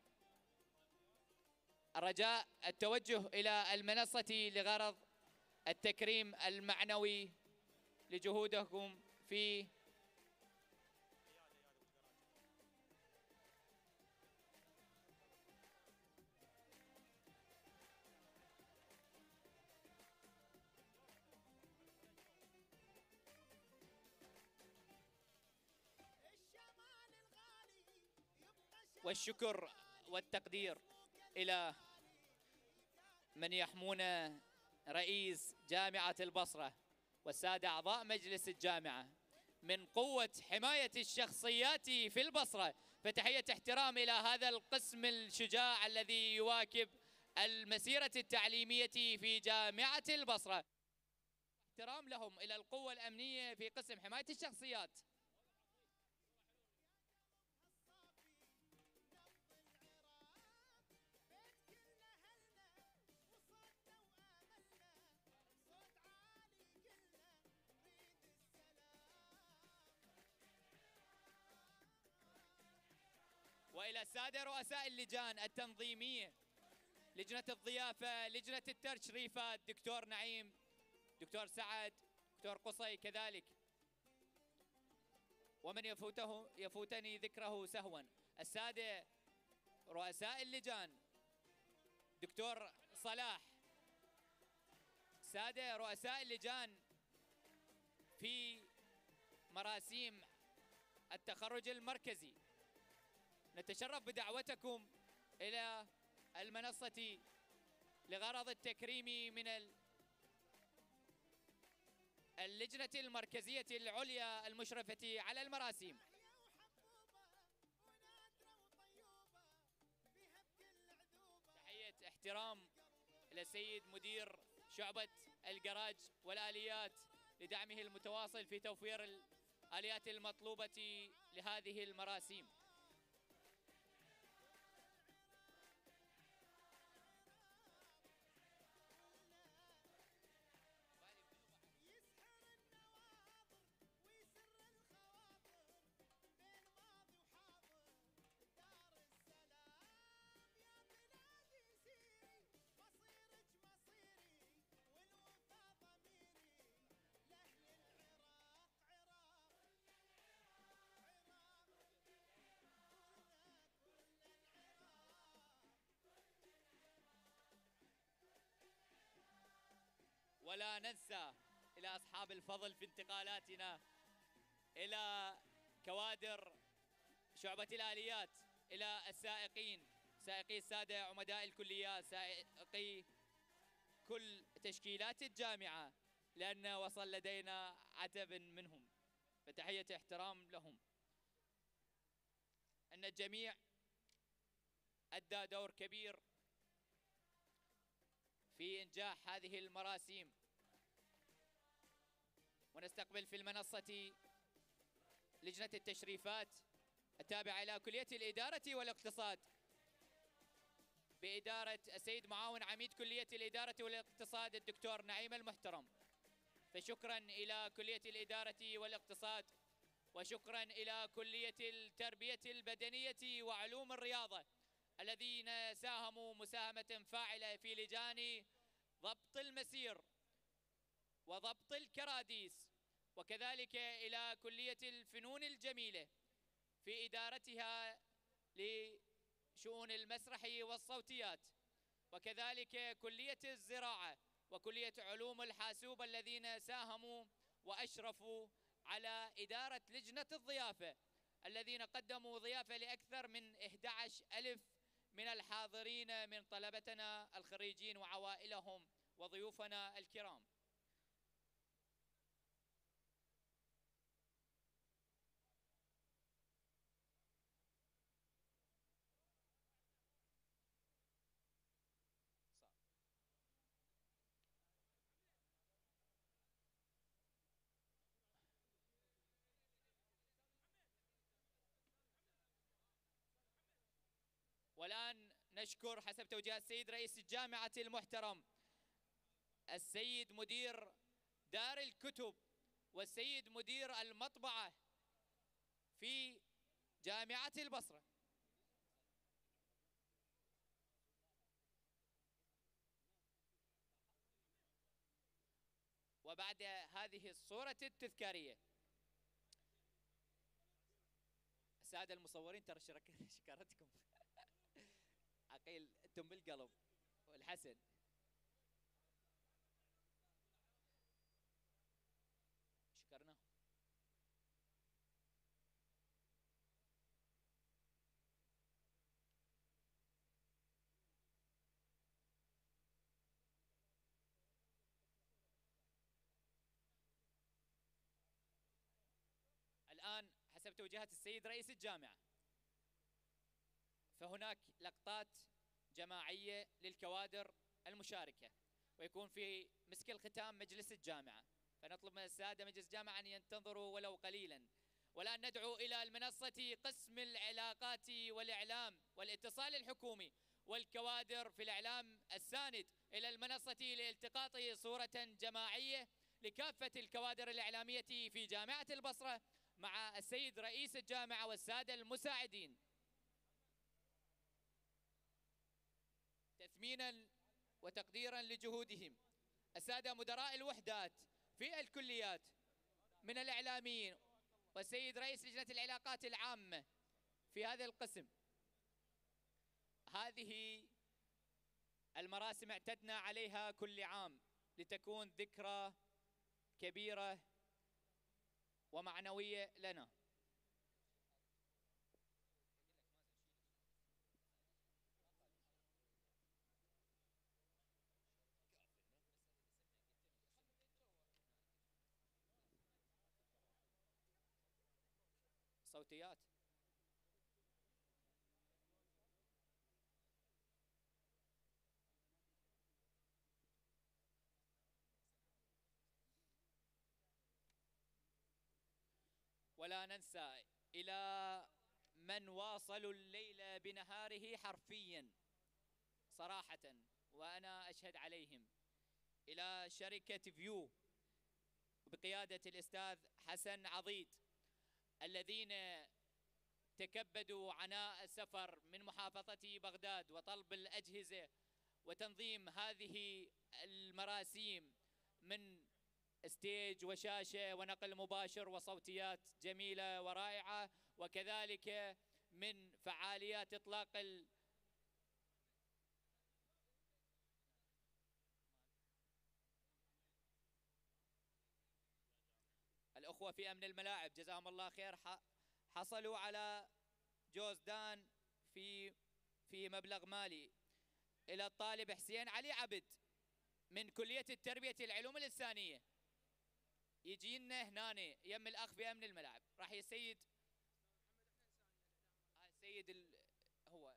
الرجاء التوجه إلى المنصة لغرض التكريم المعنوي لجهودكم في الشمال الغالي والشكر والتقدير إلى من يحمون رئيس جامعة البصرة والسادة أعضاء مجلس الجامعة من قوة حماية الشخصيات في البصرة. فتحية احترام إلى هذا القسم الشجاع الذي يواكب المسيرة التعليمية في جامعة البصرة. احترام لهم إلى القوة الأمنية في قسم حماية الشخصيات. وإلى السادة رؤساء اللجان التنظيمية، لجنة الضيافة، لجنة التشريفات، دكتور نعيم، دكتور سعد، دكتور قصي كذلك، ومن يفوته يفوتني ذكره سهوا، السادة رؤساء اللجان، دكتور صلاح، سادة رؤساء اللجان في مراسيم التخرج المركزي، نتشرف بدعوتكم إلى المنصة لغرض التكريم من اللجنة المركزية العليا المشرفة على المراسيم. تحية احترام إلى السيد مدير شعبة الجراج والآليات لدعمه المتواصل في توفير الآليات المطلوبة لهذه المراسيم. ولا ننسى إلى أصحاب الفضل في انتقالاتنا، إلى كوادر شعبة الآليات، إلى السائقين، سائقي السادة عمداء الكليات، سائقي كل تشكيلات الجامعة، لأن وصل لدينا عتب منهم، فتحية احترام لهم. أن الجميع أدى دور كبير في إنجاح هذه المراسيم. ونستقبل في المنصة لجنة التشريفات التابعة إلى كلية الإدارة والاقتصاد بإدارة السيد معاون عميد كلية الإدارة والاقتصاد الدكتور نعيم المحترم. فشكرا إلى كلية الإدارة والاقتصاد، وشكرا إلى كلية التربية البدنية وعلوم الرياضة الذين ساهموا مساهمة فاعلة في لجان ضبط المسير وضبط الكراديس، وكذلك إلى كلية الفنون الجميلة في إدارتها لشؤون المسرح والصوتيات، وكذلك كلية الزراعة وكلية علوم الحاسوب الذين ساهموا وأشرفوا على إدارة لجنة الضيافة الذين قدموا ضيافة لأكثر من أحد عشر ألف من الحاضرين من طلبتنا الخريجين وعوائلهم وضيوفنا الكرام. والآن نشكر حسب توجيهات السيد رئيس الجامعة المحترم السيد مدير دار الكتب والسيد مدير المطبعة في جامعة البصرة. وبعد هذه الصورة التذكارية السادة المصورين ترى شكرتكم عقيل انتم بالقلب والحسن. شكرنا. توجيهات السيد رئيس الجامعة. فهناك لقطات جماعية للكوادر المشاركة، ويكون في مسك الختام مجلس الجامعة. فنطلب من السادة مجلس الجامعة أن ينتظروا ولو قليلا. والآن ندعو إلى المنصة قسم العلاقات والإعلام والاتصال الحكومي والكوادر في الإعلام الساند إلى المنصة لالتقاط صورة جماعية لكافة الكوادر الإعلامية في جامعة البصرة مع السيد رئيس الجامعة والسادة المساعدين، تثمينا وتقديرا لجهودهم. السادة مدراء الوحدات في الكليات من الإعلاميين والسيد رئيس لجنة العلاقات العامة في هذا القسم. هذه المراسم اعتدنا عليها كل عام لتكون ذكرى كبيرة ومعنوية لنا. صوتيات. ولا ننسى إلى من واصلوا الليل بنهاره حرفيا صراحة، وأنا أشهد عليهم، إلى شركة فيو بقيادة الأستاذ حسن عضيد، الذين تكبدوا عناء السفر من محافظة بغداد وطلب الأجهزة وتنظيم هذه المراسيم من ستيج وشاشة ونقل مباشر وصوتيات جميلة ورائعة، وكذلك من فعاليات إطلاق ال الأخوة في أمن الملاعب جزاهم الله خير، حصلوا على جوزدان في في مبلغ مالي. إلى الطالب حسين علي عبد من كلية التربية العلوم الإنسانية، يجي لنا هنا يم الأخ في أمن الملاعب راح يسيد سيد ال... هو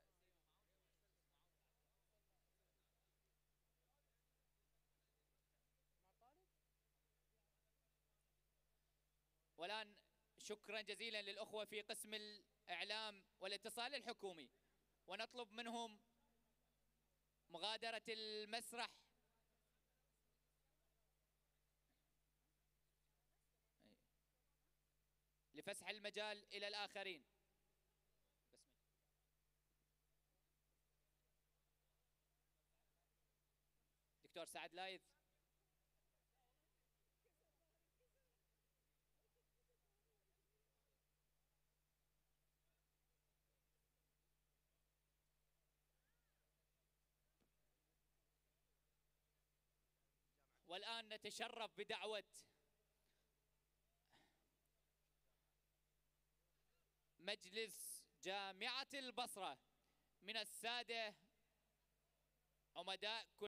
والآن شكرا جزيلا للأخوة في قسم الإعلام والاتصال الحكومي، ونطلب منهم مغادرة المسرح لفسح المجال إلى الآخرين. دكتور سعد لايث. والآن نتشرف بدعوة مجلس جامعة البصرة من السادة عمداء